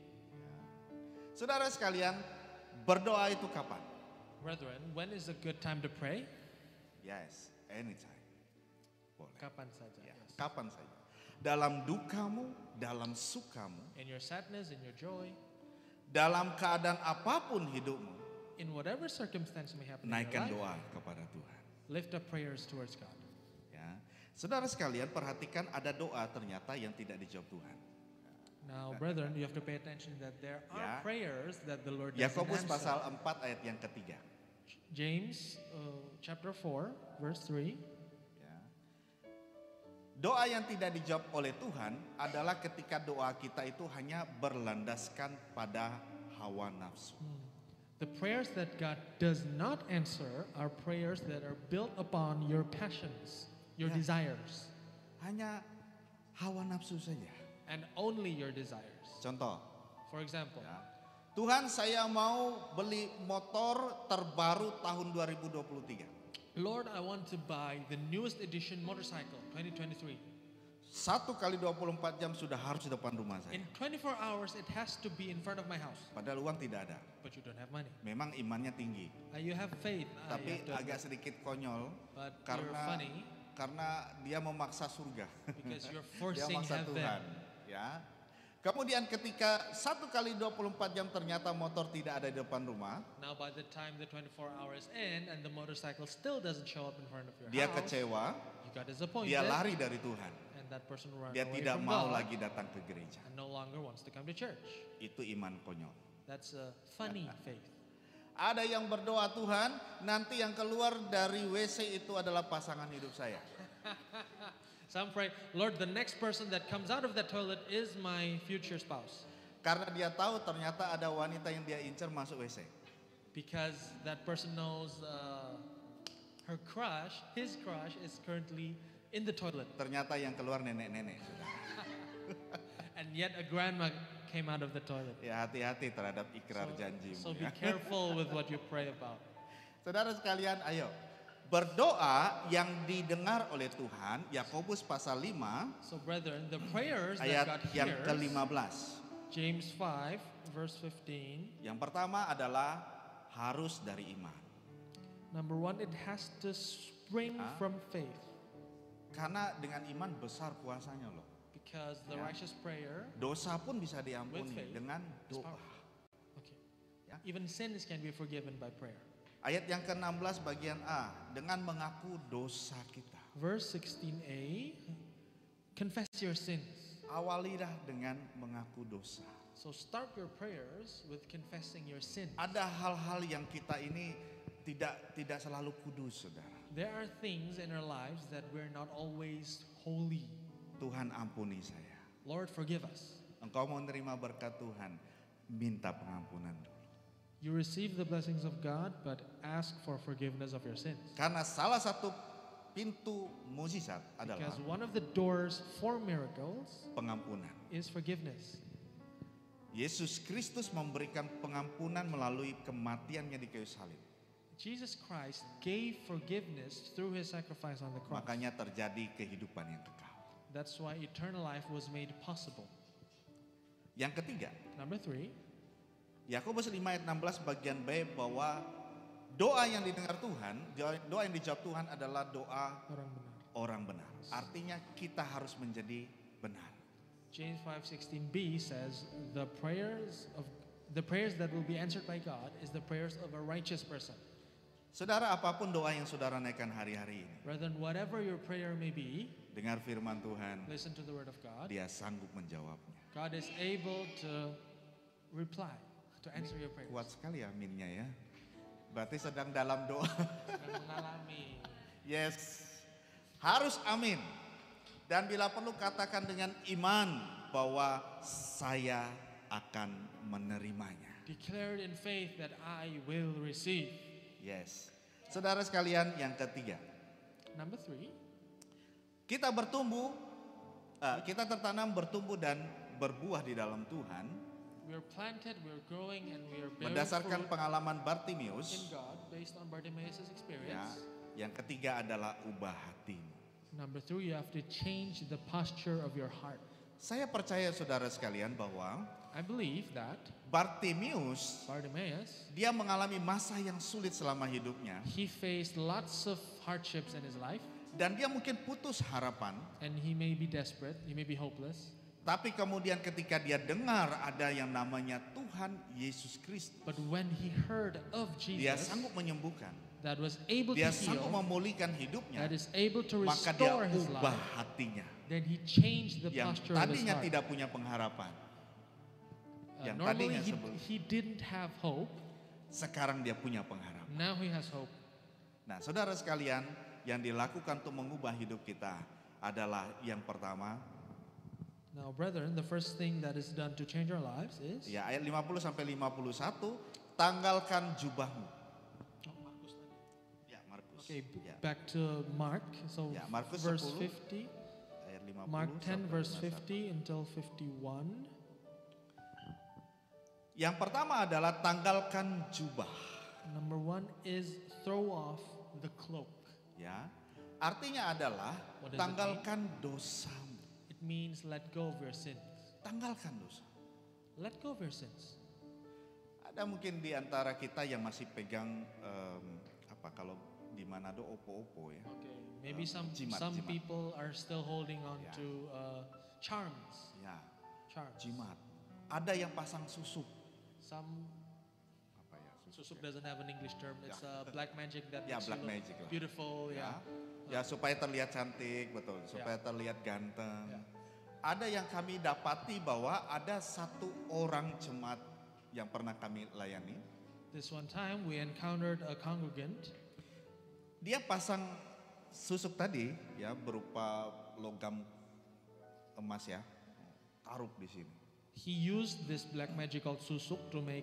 Saudara sekalian, berdoa itu kapan? Brethren, when is a good time to pray? Yes, anytime. Boleh. Kapan saja. Ya, Yes. kapan saja. Dalam dukamu, dalam sukamu, In your sadness, in your joy, dalam keadaan apapun hidupmu, in whatever circumstance may happen in naikkan your life, doa kepada Tuhan. lift up prayers towards God. Ya. Saudara sekalian, perhatikan ada doa ternyata yang tidak dijawab Tuhan. Now, brethren, you have to pay attention that there are Ya. prayers that the Lord doesn't Yakobus answer. pasal 4 ayat yang ketiga. James chapter 4, verse 3. Ya. Doa yang tidak dijawab oleh Tuhan adalah ketika doa kita itu hanya berlandaskan pada hawa nafsu. The prayers that God does not answer are prayers that are built upon your passions, your Yeah. desires, Hanya hawa nafsu saja. and only your desires. Contoh, For example, ya. Tuhan saya mau beli motor terbaru tahun 2023. Lord, I want to buy the newest edition motorcycle, 2023. 1 kali 24 jam sudah harus di depan rumah saya. In 24 hours, it has to be in front of my house, Padahal uang tidak ada. but you don't have money. Memang imannya tinggi. You have faith, you Tapi have to agak admit, sedikit konyol but you're funny karena dia memaksa surga. because you're Dia forcing maksa heaven. Tuhan, ya. Kemudian ketika 1 kali 24 jam ternyata motor tidak ada di depan rumah, Now, by the time the 24 hours end and the motorcycle still doesn't show up in front of your dia house, kecewa, you got disappointed, dia lari dari Tuhan. and that person ran Dia away tidak from mau God lagi datang ke gereja. and no longer wants to come to church. Itu iman konyol. That's a funny faith. Ada yang berdoa, Tuhan, nanti yang keluar dari WC itu adalah pasangan hidup saya. Some pray, Lord, the next person that comes out of that toilet is my future spouse. Karena dia tahu ternyata ada wanita yang dia incar masuk WC. Because that person knows his crush is currently in the toilet. Ternyata yang keluar nenek-nenek. Saudara. And yet a grandma came out of the toilet. Ya hati-hati terhadap ikrar janjimu. So be ya. careful with what you pray about. Saudara sekalian, ayo. Berdoa yang didengar oleh Tuhan, Yakobus pasal 5 So brethren, the prayers that ayat God yang hears, ke-15. James 5 verse 15, Yang pertama adalah harus dari iman. number 1, it has to spring from faith. Karena dengan iman besar kuasanya loh. Because the Ya. righteous prayer, Dosa pun bisa With diampuni faith dengan is doa. powerful. Okay. Ya. Even sins can be forgiven by prayer. Ayat yang ke-16 bagian A, dengan mengaku dosa kita. Verse 16a, confess your sins. Awalilah dengan mengaku dosa. So start your prayers with confessing your sins. Ada hal-hal yang kita ini tidak selalu kudus, saudara. There are things in our lives that we're not always holy. Tuhan ampuni saya. Lord, forgive us. Engkau mau menerima berkat Tuhan, minta pengampunan dulu. You receive the blessings of God, but ask for forgiveness of your sins. Karena salah satu pintu mukjizat adalah Because one of the doors for miracles pengampunan. is forgiveness. Yesus Kristus memberikan pengampunan melalui kematiannya di kayu salib. Jesus Christ gave forgiveness through his sacrifice on the cross. Makanya terjadi kehidupan yang kekal. That's why eternal life was made possible. Yang ketiga, Number 3, Yakobus 5 ayat 16 bagian B bahwa doa yang didengar Tuhan, doa yang dijawab Tuhan adalah doa orang benar. orang benar. Artinya kita harus menjadi benar. James 5:16b says the prayers that will be answered by God is the prayers of a righteous person. Saudara, apapun doa yang saudara naikkan hari-hari ini, Rather than whatever your prayer may be, dengar firman Tuhan, listen to the word of God. dia sanggup menjawabnya. God is able to reply, to answer your prayers. Kuat sekali aminnya ya. Berarti sedang dalam doa. Dan mengalami. Yes. Harus amin. Dan bila perlu katakan dengan iman bahwa saya akan menerimanya. Declare it in faith that I will receive. Yes. Saudara sekalian, yang ketiga. Number 3, Kita tertanam, bertumbuh dan berbuah di dalam Tuhan. we are planted, we are growing, and we are bearing Berdasarkan fruit pengalaman in Bartimius. God based on Bartimaeus' Ya, experience. yang ketiga adalah ubah hatimu. Number 3, you have to change the posture of your heart. Saya percaya saudara sekalian bahwa I believe that Bartimius, Bartimaeus, dia mengalami masa yang sulit selama hidupnya. he faced lots of hardships in his life, Dan dia mungkin putus harapan. and he may be desperate, he may be hopeless. Tapi kemudian ketika dia dengar ada yang namanya Tuhan Yesus Kristus. But when he heard of Dia Jesus sanggup menyembuhkan. that was able to Dia sanggup heal, memulihkan hidupnya. that is able to Maka dia restore his ubah life, hatinya. then he changed the Yang posture of his tadinya heart. tidak punya pengharapan. Yang Normally tadinya sebelum. he didn't have hope, Sekarang dia punya pengharapan. now he has hope. Nah, saudara sekalian, yang dilakukan untuk mengubah hidup kita adalah yang pertama, Now brethren, the first thing that is done to change our lives is ya ayat 50 sampai 51, tanggalkan jubahmu. Ya, Markus. Okay, Ya, back to Mark. So Ya, Markus verse 10, 50, ayat 50 Mark 10 sampai verse 51. 50 until 51. Yang pertama adalah tanggalkan jubah. Number 1 is throw off the cloak. Ya, artinya adalah What does it tanggalkan dosamu. It means let go of your sins. Tanggalkan dosa. Let go of your sins. Ada mungkin di antara kita yang masih pegang kalau di Manado opo-opo ya. Okay, maybe some jimat. people are still holding on Yeah. to charms. Ya, Charms. jimat. Ada yang pasang susuk. Some Apa ya? susuk doesn't have an English term. It's black magic that Ya, makes black you look magic lah. beautiful. Ya. Yeah. Ya, supaya terlihat cantik, betul. Supaya terlihat ganteng. Ya. Ada yang kami dapati bahwa ada satu orang jemaat yang pernah kami layani. This one time we encountered a congregant. Dia pasang susuk tadi ya berupa logam emas ya. Taruh di sini. He used this black magic called susuk to make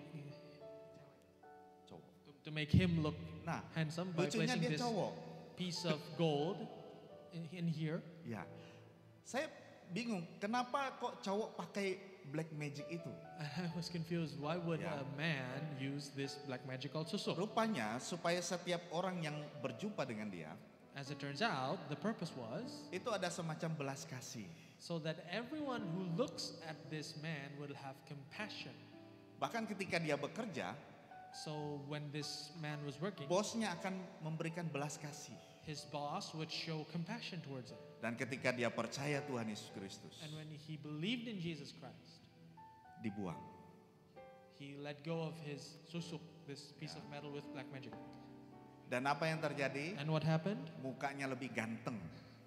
Cowok. to make him look Nah, handsome by lucunya placing dia this cowok. piece of gold in here. Ya. Saya bingung, kenapa kok cowok pakai black magic itu? And I was confused. Why would Yeah. a man use this black magic called susuk? Rupanya supaya setiap orang yang berjumpa dengan dia, As it turns out, the purpose was itu ada semacam belas kasih. so that everyone who looks at this man will have compassion. Bahkan ketika dia bekerja, So when this man was working, bosnya akan memberikan belas kasih. his boss would show compassion towards him. Dan ketika dia percaya Tuhan Yesus Kristus, And when he believed in Jesus Christ, dibuang. he let go of his susuk, this piece of metal with black magic. Dan apa yang terjadi? And what happened? Mukanya lebih ganteng.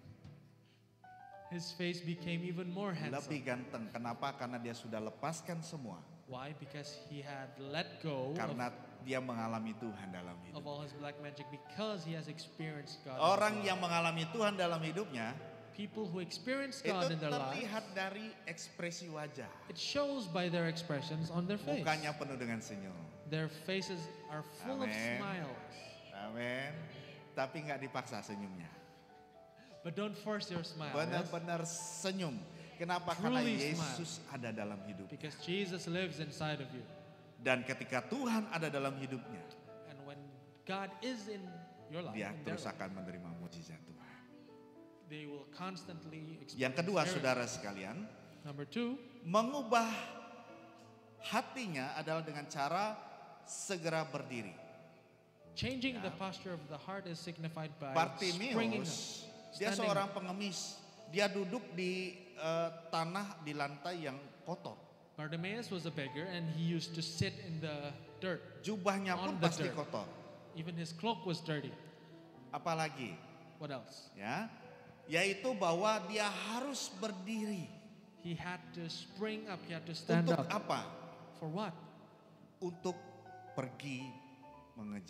His face became even more handsome. Lebih ganteng. Kenapa? Karena dia sudah lepaskan semua. Why? Because he had let go Karena dia mengalami Tuhan dalam of hidup. all his black magic because he has experienced God. in his Orang life. yang mengalami Tuhan dalam hidupnya, People who experience itu God in their lives, terlihat dari ekspresi wajah. it shows by their expressions on their face. Mukanya penuh dengan senyum. Their faces are full of Amen. smiles. Amin. Tapi nggak dipaksa senyumnya. But don't force your smile. yes? Benar-benar senyum. Kenapa? Karena Truly Yesus ada dalam hidup. Because Jesus lives inside of you. Dan ketika Tuhan ada dalam hidupnya, And when God is in your life, dia in their terus life, akan menerima mujizat Tuhan. they will constantly experience Yang kedua, miracles. saudara sekalian, Number 2, mengubah hatinya adalah dengan cara segera berdiri. changing Ya. the posture of the heart is signified by springing up. Bartimius, dia standing seorang up. pengemis. Dia duduk di tanah di lantai yang kotor. Bartimaeus was a beggar and he used to sit in the dirt. Jubahnya pun On the pasti dirt. kotor. Even his cloak was dirty. Apalagi, What else? ya, yaitu bahwa dia harus berdiri. He had to spring up, he had to stand Untuk up. apa? For what? Untuk pergi mengejar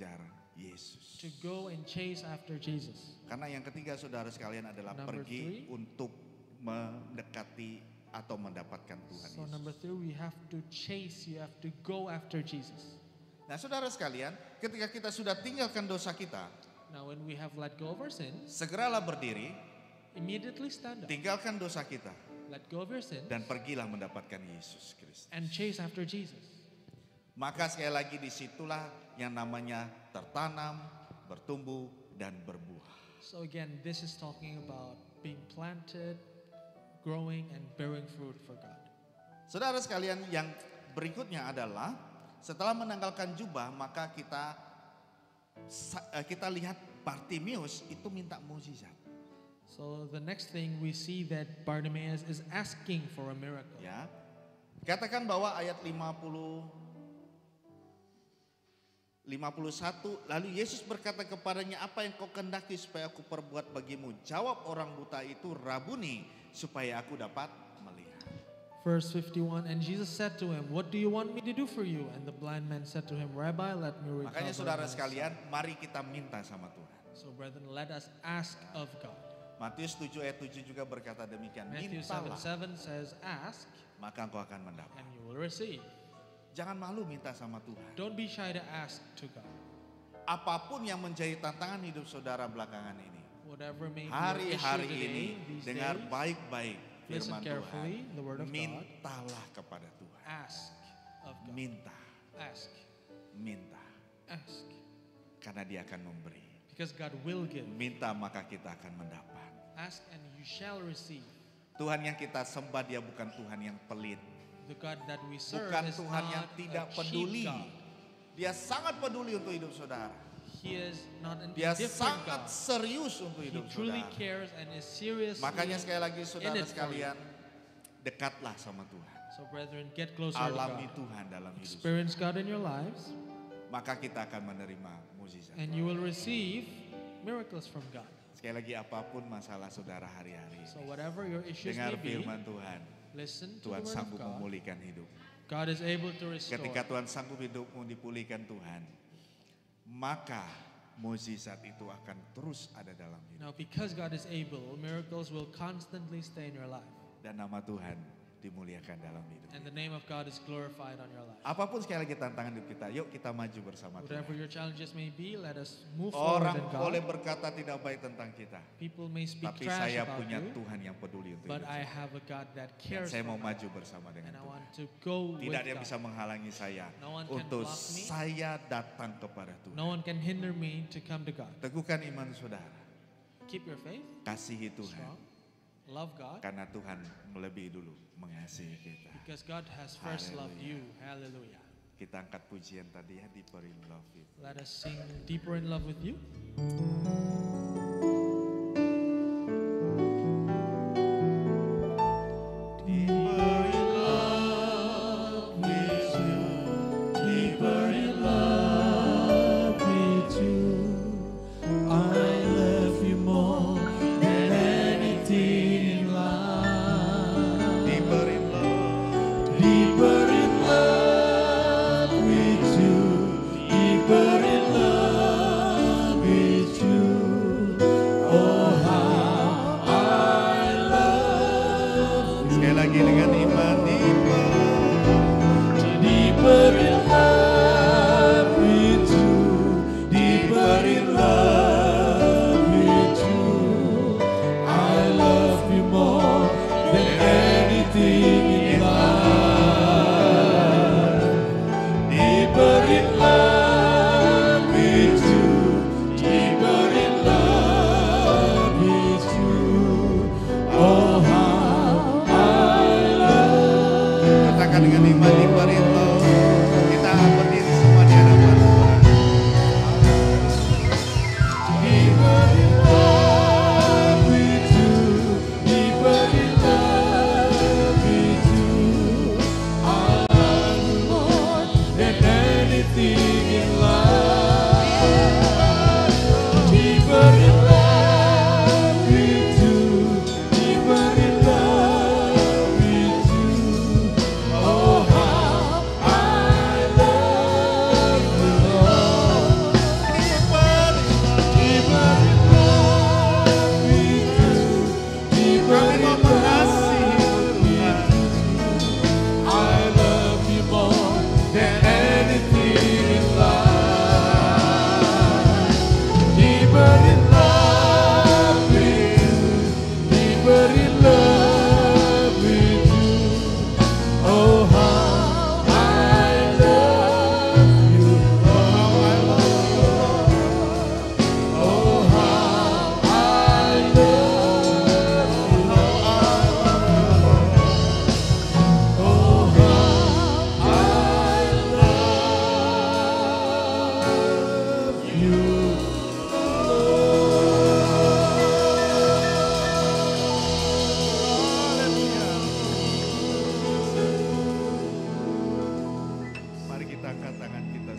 Yesus. to go and chase after Jesus. Karena yang ketiga saudara sekalian adalah Number pergi 3. untuk mendekati atau mendapatkan Tuhan So Yesus. number 3, we have to chase, you have to go after Jesus. Nah saudara sekalian, ketika kita sudah tinggalkan dosa kita, Now when we have let go of our sins, segeralah berdiri, immediately stand up, tinggalkan dosa kita, let go of your sins, dan pergilah mendapatkan Yesus Kristus. and chase after Jesus. Maka sekali lagi disitulah yang namanya tertanam, bertumbuh, dan berbuah. So again, this is talking about being planted, growing, and bearing fruit for God. Saudara sekalian, yang berikutnya adalah setelah menanggalkan jubah, maka kita lihat Bartimeus itu minta mukjizat. So the next thing we see that Bartimaeus is asking for a miracle. Ya, katakan bahwa ayat 51, lalu Yesus berkata kepadanya, apa yang kau kehendaki supaya aku perbuat bagimu? Jawab orang buta itu, Rabuni, supaya aku dapat melihat. Verse 51, and Jesus said to him, what do you want me to do for you? And the blind man said to him, Rabbi, let me recover Makanya saudara my sight." sekalian, mari kita minta sama Tuhan. So brethren, let us ask of God. Matius 7 ayat 7 juga berkata demikian, Matthew mintalah 7:7 says, ask maka engkau akan mendapat. and you will receive. Jangan malu minta sama Tuhan. Don't be shy to ask to God. Apapun yang menjadi tantangan hidup saudara belakangan ini, Whatever may be your hari-hari issue ini today, these dengar days, baik-baik listen firman carefully Tuhan. the word of God. Mintalah kepada Tuhan. Ask of God. Minta, Ask. minta. Ask. Karena dia akan memberi. Because God will give. Minta maka kita akan mendapat. Ask and you shall receive. Tuhan yang kita sembah dia bukan Tuhan yang pelit. The God that we serve Bukan is Tuhan yang not tidak a peduli. cheap God. Dia sangat peduli untuk hidup saudara. He is not an Dia indifferent sangat God. serius untuk He hidup truly saudara. cares and is serious. Makanya sekali lagi in saudara it for sekalian, dekatlah sama Tuhan. So brethren, get closer Alami to God. Tuhan dalam hidup. Experience God in your lives Maka kita akan menerima mukjizat. and you will receive miracles from God. Sekali lagi apapun masalah saudara hari-hari, So whatever your issues dengar may be, firman Tuhan. listen to Tuhan the word of sanggup God. memulihkan hidup. God is able to restore. Ketika Tuhan sanggup hidupmu dipulihkan Tuhan, maka mukjizat itu akan terus ada dalam hidup. Now because God is able, miracles will constantly stay in your life. Dan nama Tuhan dimuliakan dalam hidup. And the name of God is glorified on your life. Apapun sekali lagi tantangan hidup kita, yuk kita maju bersama Whatever Tuhan. your challenges may be, let us move forward Orang in boleh God. berkata tidak baik tentang kita, People may speak tapi trash saya about punya you, Tuhan yang peduli untuk but hidup I saya. have a God that Dan cares saya for mau me. maju bersama dengan And I Tuhan. want to go with Tidak ada yang God. bisa menghalangi saya No one can untuk block me. saya datang kepada Tuhan. No one can hinder me to come to God. Teguhkan iman saudara, Keep your faith kasihi Tuhan, strong. Love God karena Tuhan melebihi dulu mengasihi kita. because God has first loved you. Hallelujah. Kita angkat pujian tadi ya, Deeper in Love with You. Let us sing deeper in love with you. Deeper in love with you, deeper in love with you. I love you more than anything in life. Deeper in love, deeper in love with you, deeper in love with you.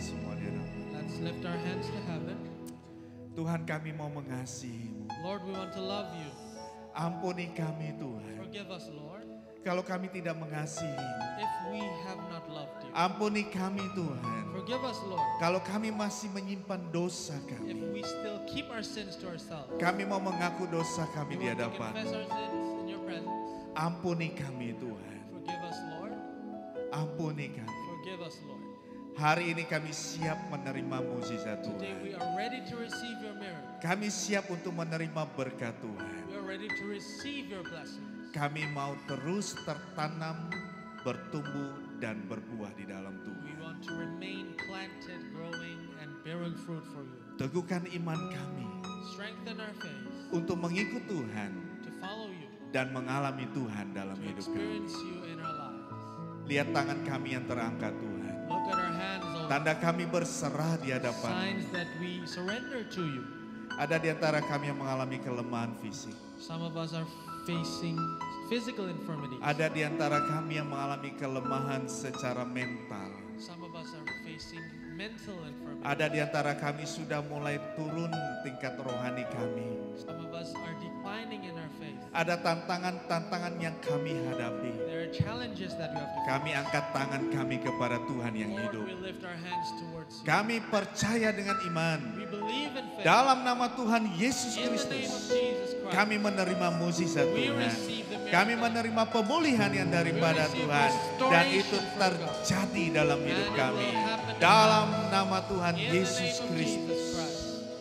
semua di hadapan. Let's lift our hands to heaven. Tuhan, kami mau mengasihi-Mu. Lord, we want to love you. Ampuni kami Tuhan. Forgive us, Lord, Kalau kami tidak mengasihi-Mu. if we have not loved you. Ampuni kami Tuhan. Forgive us, Lord, Kalau kami masih menyimpan dosa if kami. we still keep our sins to ourselves. Kami mau mengaku dosa kami We di want to confess hadapan. our sins in your presence. Ampuni kami Tuhan. Forgive us, Lord. Ampuni kami. Forgive us, Lord. Hari ini kami siap menerima mukjizat Today we Tuhan. are ready to receive your miracle. Kami siap untuk menerima berkat Tuhan. We are ready to receive your blessings. Kami mau terus tertanam, bertumbuh, dan berbuah di dalam We Tuhan. want to remain planted, growing, and bearing fruit for you. Teguhkan iman kami Strengthen our faith untuk mengikut Tuhan to follow you, dan mengalami Tuhan dalam to hidup kami. experience you in our lives. Lihat tangan kami yang terangkat Tuhan. Look at our hands, O Lord. Tanda kami berserah di hadapan. Signs that we surrender to you. Ada di antara kami yang mengalami kelemahan fisik. Some of us are facing physical infirmities. Ada di antara kami yang mengalami kelemahan secara mental. Some of us are facing mental infirmities. Ada di antara kami sudah mulai turun tingkat rohani kami. Some of us are declining in our faith. Ada tantangan-tantangan yang kami hadapi. There are challenges that we have to face. Kami angkat tangan kami kepada Tuhan yang Lord, hidup. we lift our hands towards you. Kami percaya dengan iman. We believe in faith. Dalam nama Tuhan Yesus In the name of Kristus, Jesus Christ. kami menerima mukjizat We Tuhan. receive the miracle. Kami menerima pemulihan yang daripada We receive Tuhan. Dan restoration itu from terjadi dalam And hidup it kami. will happen Dalam nama Tuhan In the Yesus name of Kristus. Jesus Christ.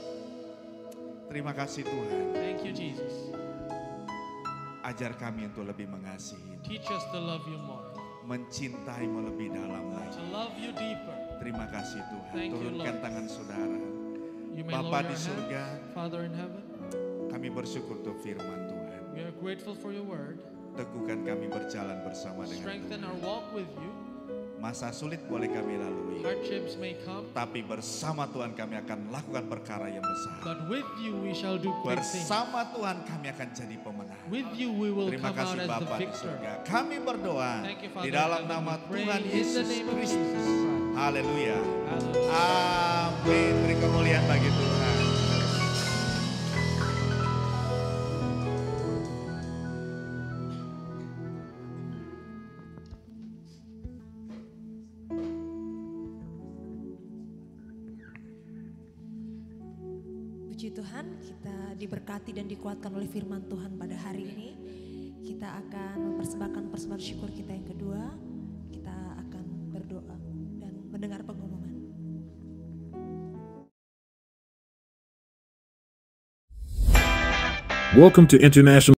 Terima kasih Tuhan. Thank you, Jesus. Ajar kami untuk lebih mengasihi, Teach us to love you more, mencintai-Mu lebih dalam lagi. to love you deeper. Terima kasih Tuhan. Thank you, Turunkan Lord. tangan saudara. You may Bapa lower di your surga, hands. Father in heaven, kami bersyukur untuk firman Tuhan. we are grateful for your word. Teguhkan kami berjalan bersama dengan Strengthen Tuhan. our walk with you. Masa sulit boleh kami lalui, Hardships may come, tapi bersama Tuhan kami akan melakukan perkara yang besar. but with you we shall do great things. Bersama Tuhan kami akan jadi pemenang. With you we will Terima come out kasih as the Bapa di victor. surga. Kami berdoa Thank you, Father. di dalam in heaven. nama We pray Tuhan in the Yesus name of Kristus. Jesus Christ. Haleluya. Hallelujah. Amin. Beri kemuliaan bagi Tuhan. Puji Tuhan, kita diberkati dan dikuatkan oleh firman Tuhan pada hari ini. Kita akan mempersembahkan persembahan syukur kita yang kedua. Kita akan berdoa dan mendengar pengumuman. Welcome to International.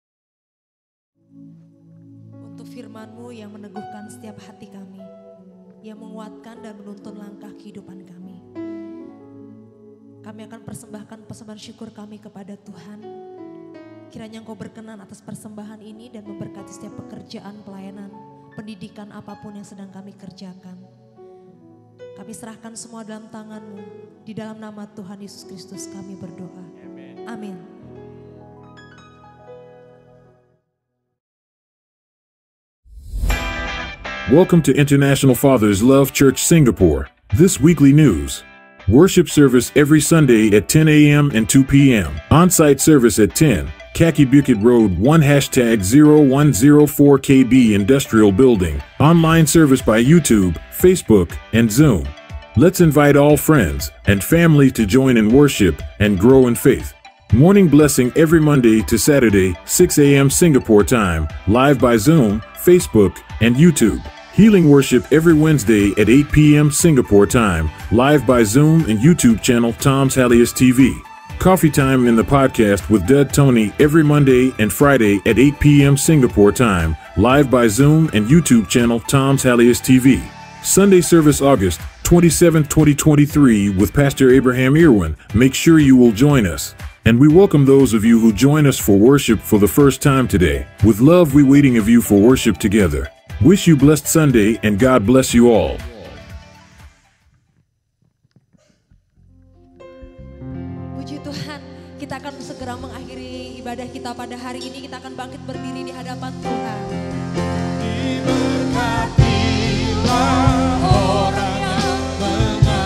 Untuk firman-Mu yang meneguhkan setiap hati kami, yang menguatkan dan menuntun langkah kehidupan kami. Kami akan persembahkan persembahan syukur kami kepada Tuhan. Kiranya Engkau berkenan atas persembahan ini dan memberkati setiap pekerjaan, pelayanan, pendidikan apapun yang sedang kami kerjakan. Kami serahkan semua dalam tangan-Mu. Di dalam nama Tuhan Yesus Kristus kami berdoa. Amin. Welcome to International Fathers Love Church Singapore. This weekly news. Worship service every Sunday at 10 a.m. and 2 p.m. On-site service at 10, Kaki Bukit Road 1#0104KB Industrial Building. Online service by YouTube, Facebook, and Zoom. Let's invite all friends and family to join in worship and grow in faith. Morning blessing every Monday to Saturday, 6 a.m. Singapore time, live by Zoom, Facebook, and YouTube. Healing worship every Wednesday at 8 p.m. Singapore time, live by Zoom and YouTube channel Tom's Hallius TV. Coffee time in the podcast with Dud Tony every Monday and Friday at 8 p.m. Singapore time, live by Zoom and YouTube channel Tom's Hallius TV. Sunday service August 27, 2023 with Pastor Abraham Irwin. Make sure you will join us. And we welcome those of you who join us for worship for the first time today. With love, we waiting of you for worship together. Wish you blessed Sunday and God bless you all. Puji Tuhan, kita akan segera mengakhiri ibadah kita pada hari ini. Kita akan bangkit berdiri di hadapan Tuhan. Diberkatilah orang yang mengasihi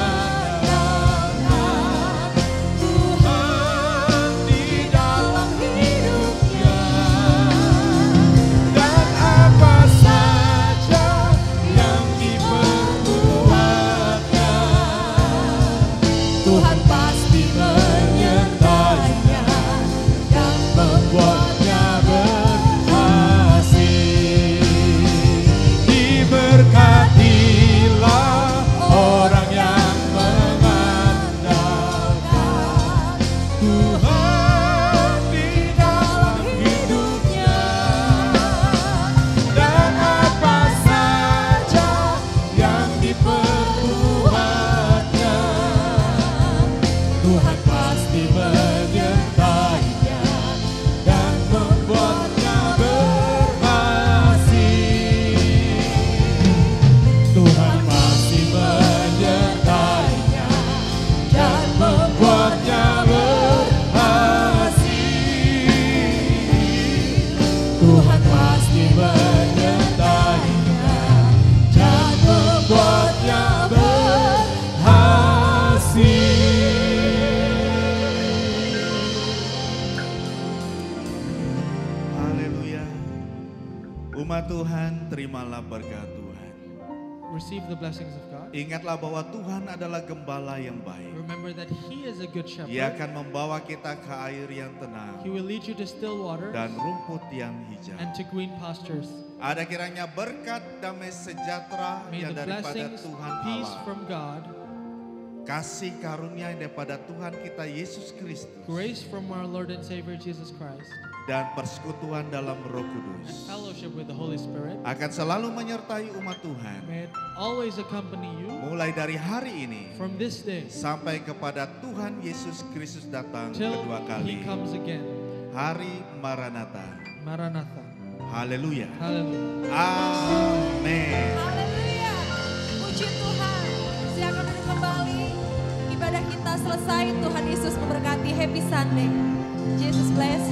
Tuhan, terimalah berkat Tuhan. Receive the blessings of God. Ingatlah bahwa Tuhan adalah gembala yang baik. Remember that He is a good shepherd. Dia akan membawa kita ke air yang tenang He will lead you to still waters dan rumput yang hijau. and to green pastures. Ada kiranya berkat damai sejahtera May yang the daripada blessings, Tuhan peace Allah, from God, kasih karunia yang daripada Tuhan kita Yesus Kristus, grace from our Lord and Savior Jesus Christ, dan persekutuan dalam Roh and Kudus fellowship with the Holy Spirit akan selalu menyertai umat Tuhan may it always accompany you mulai dari hari ini from this day sampai kepada Tuhan Yesus Kristus datang till kedua He kali. comes again. Hari Maranatha. Maranatha. Haleluya. Hallelujah. Amin. Haleluya. Puji Tuhan. Silakan duduk kembali. Ibadah kita selesai. Tuhan Yesus memberkati. Happy Sunday. Jesus bless.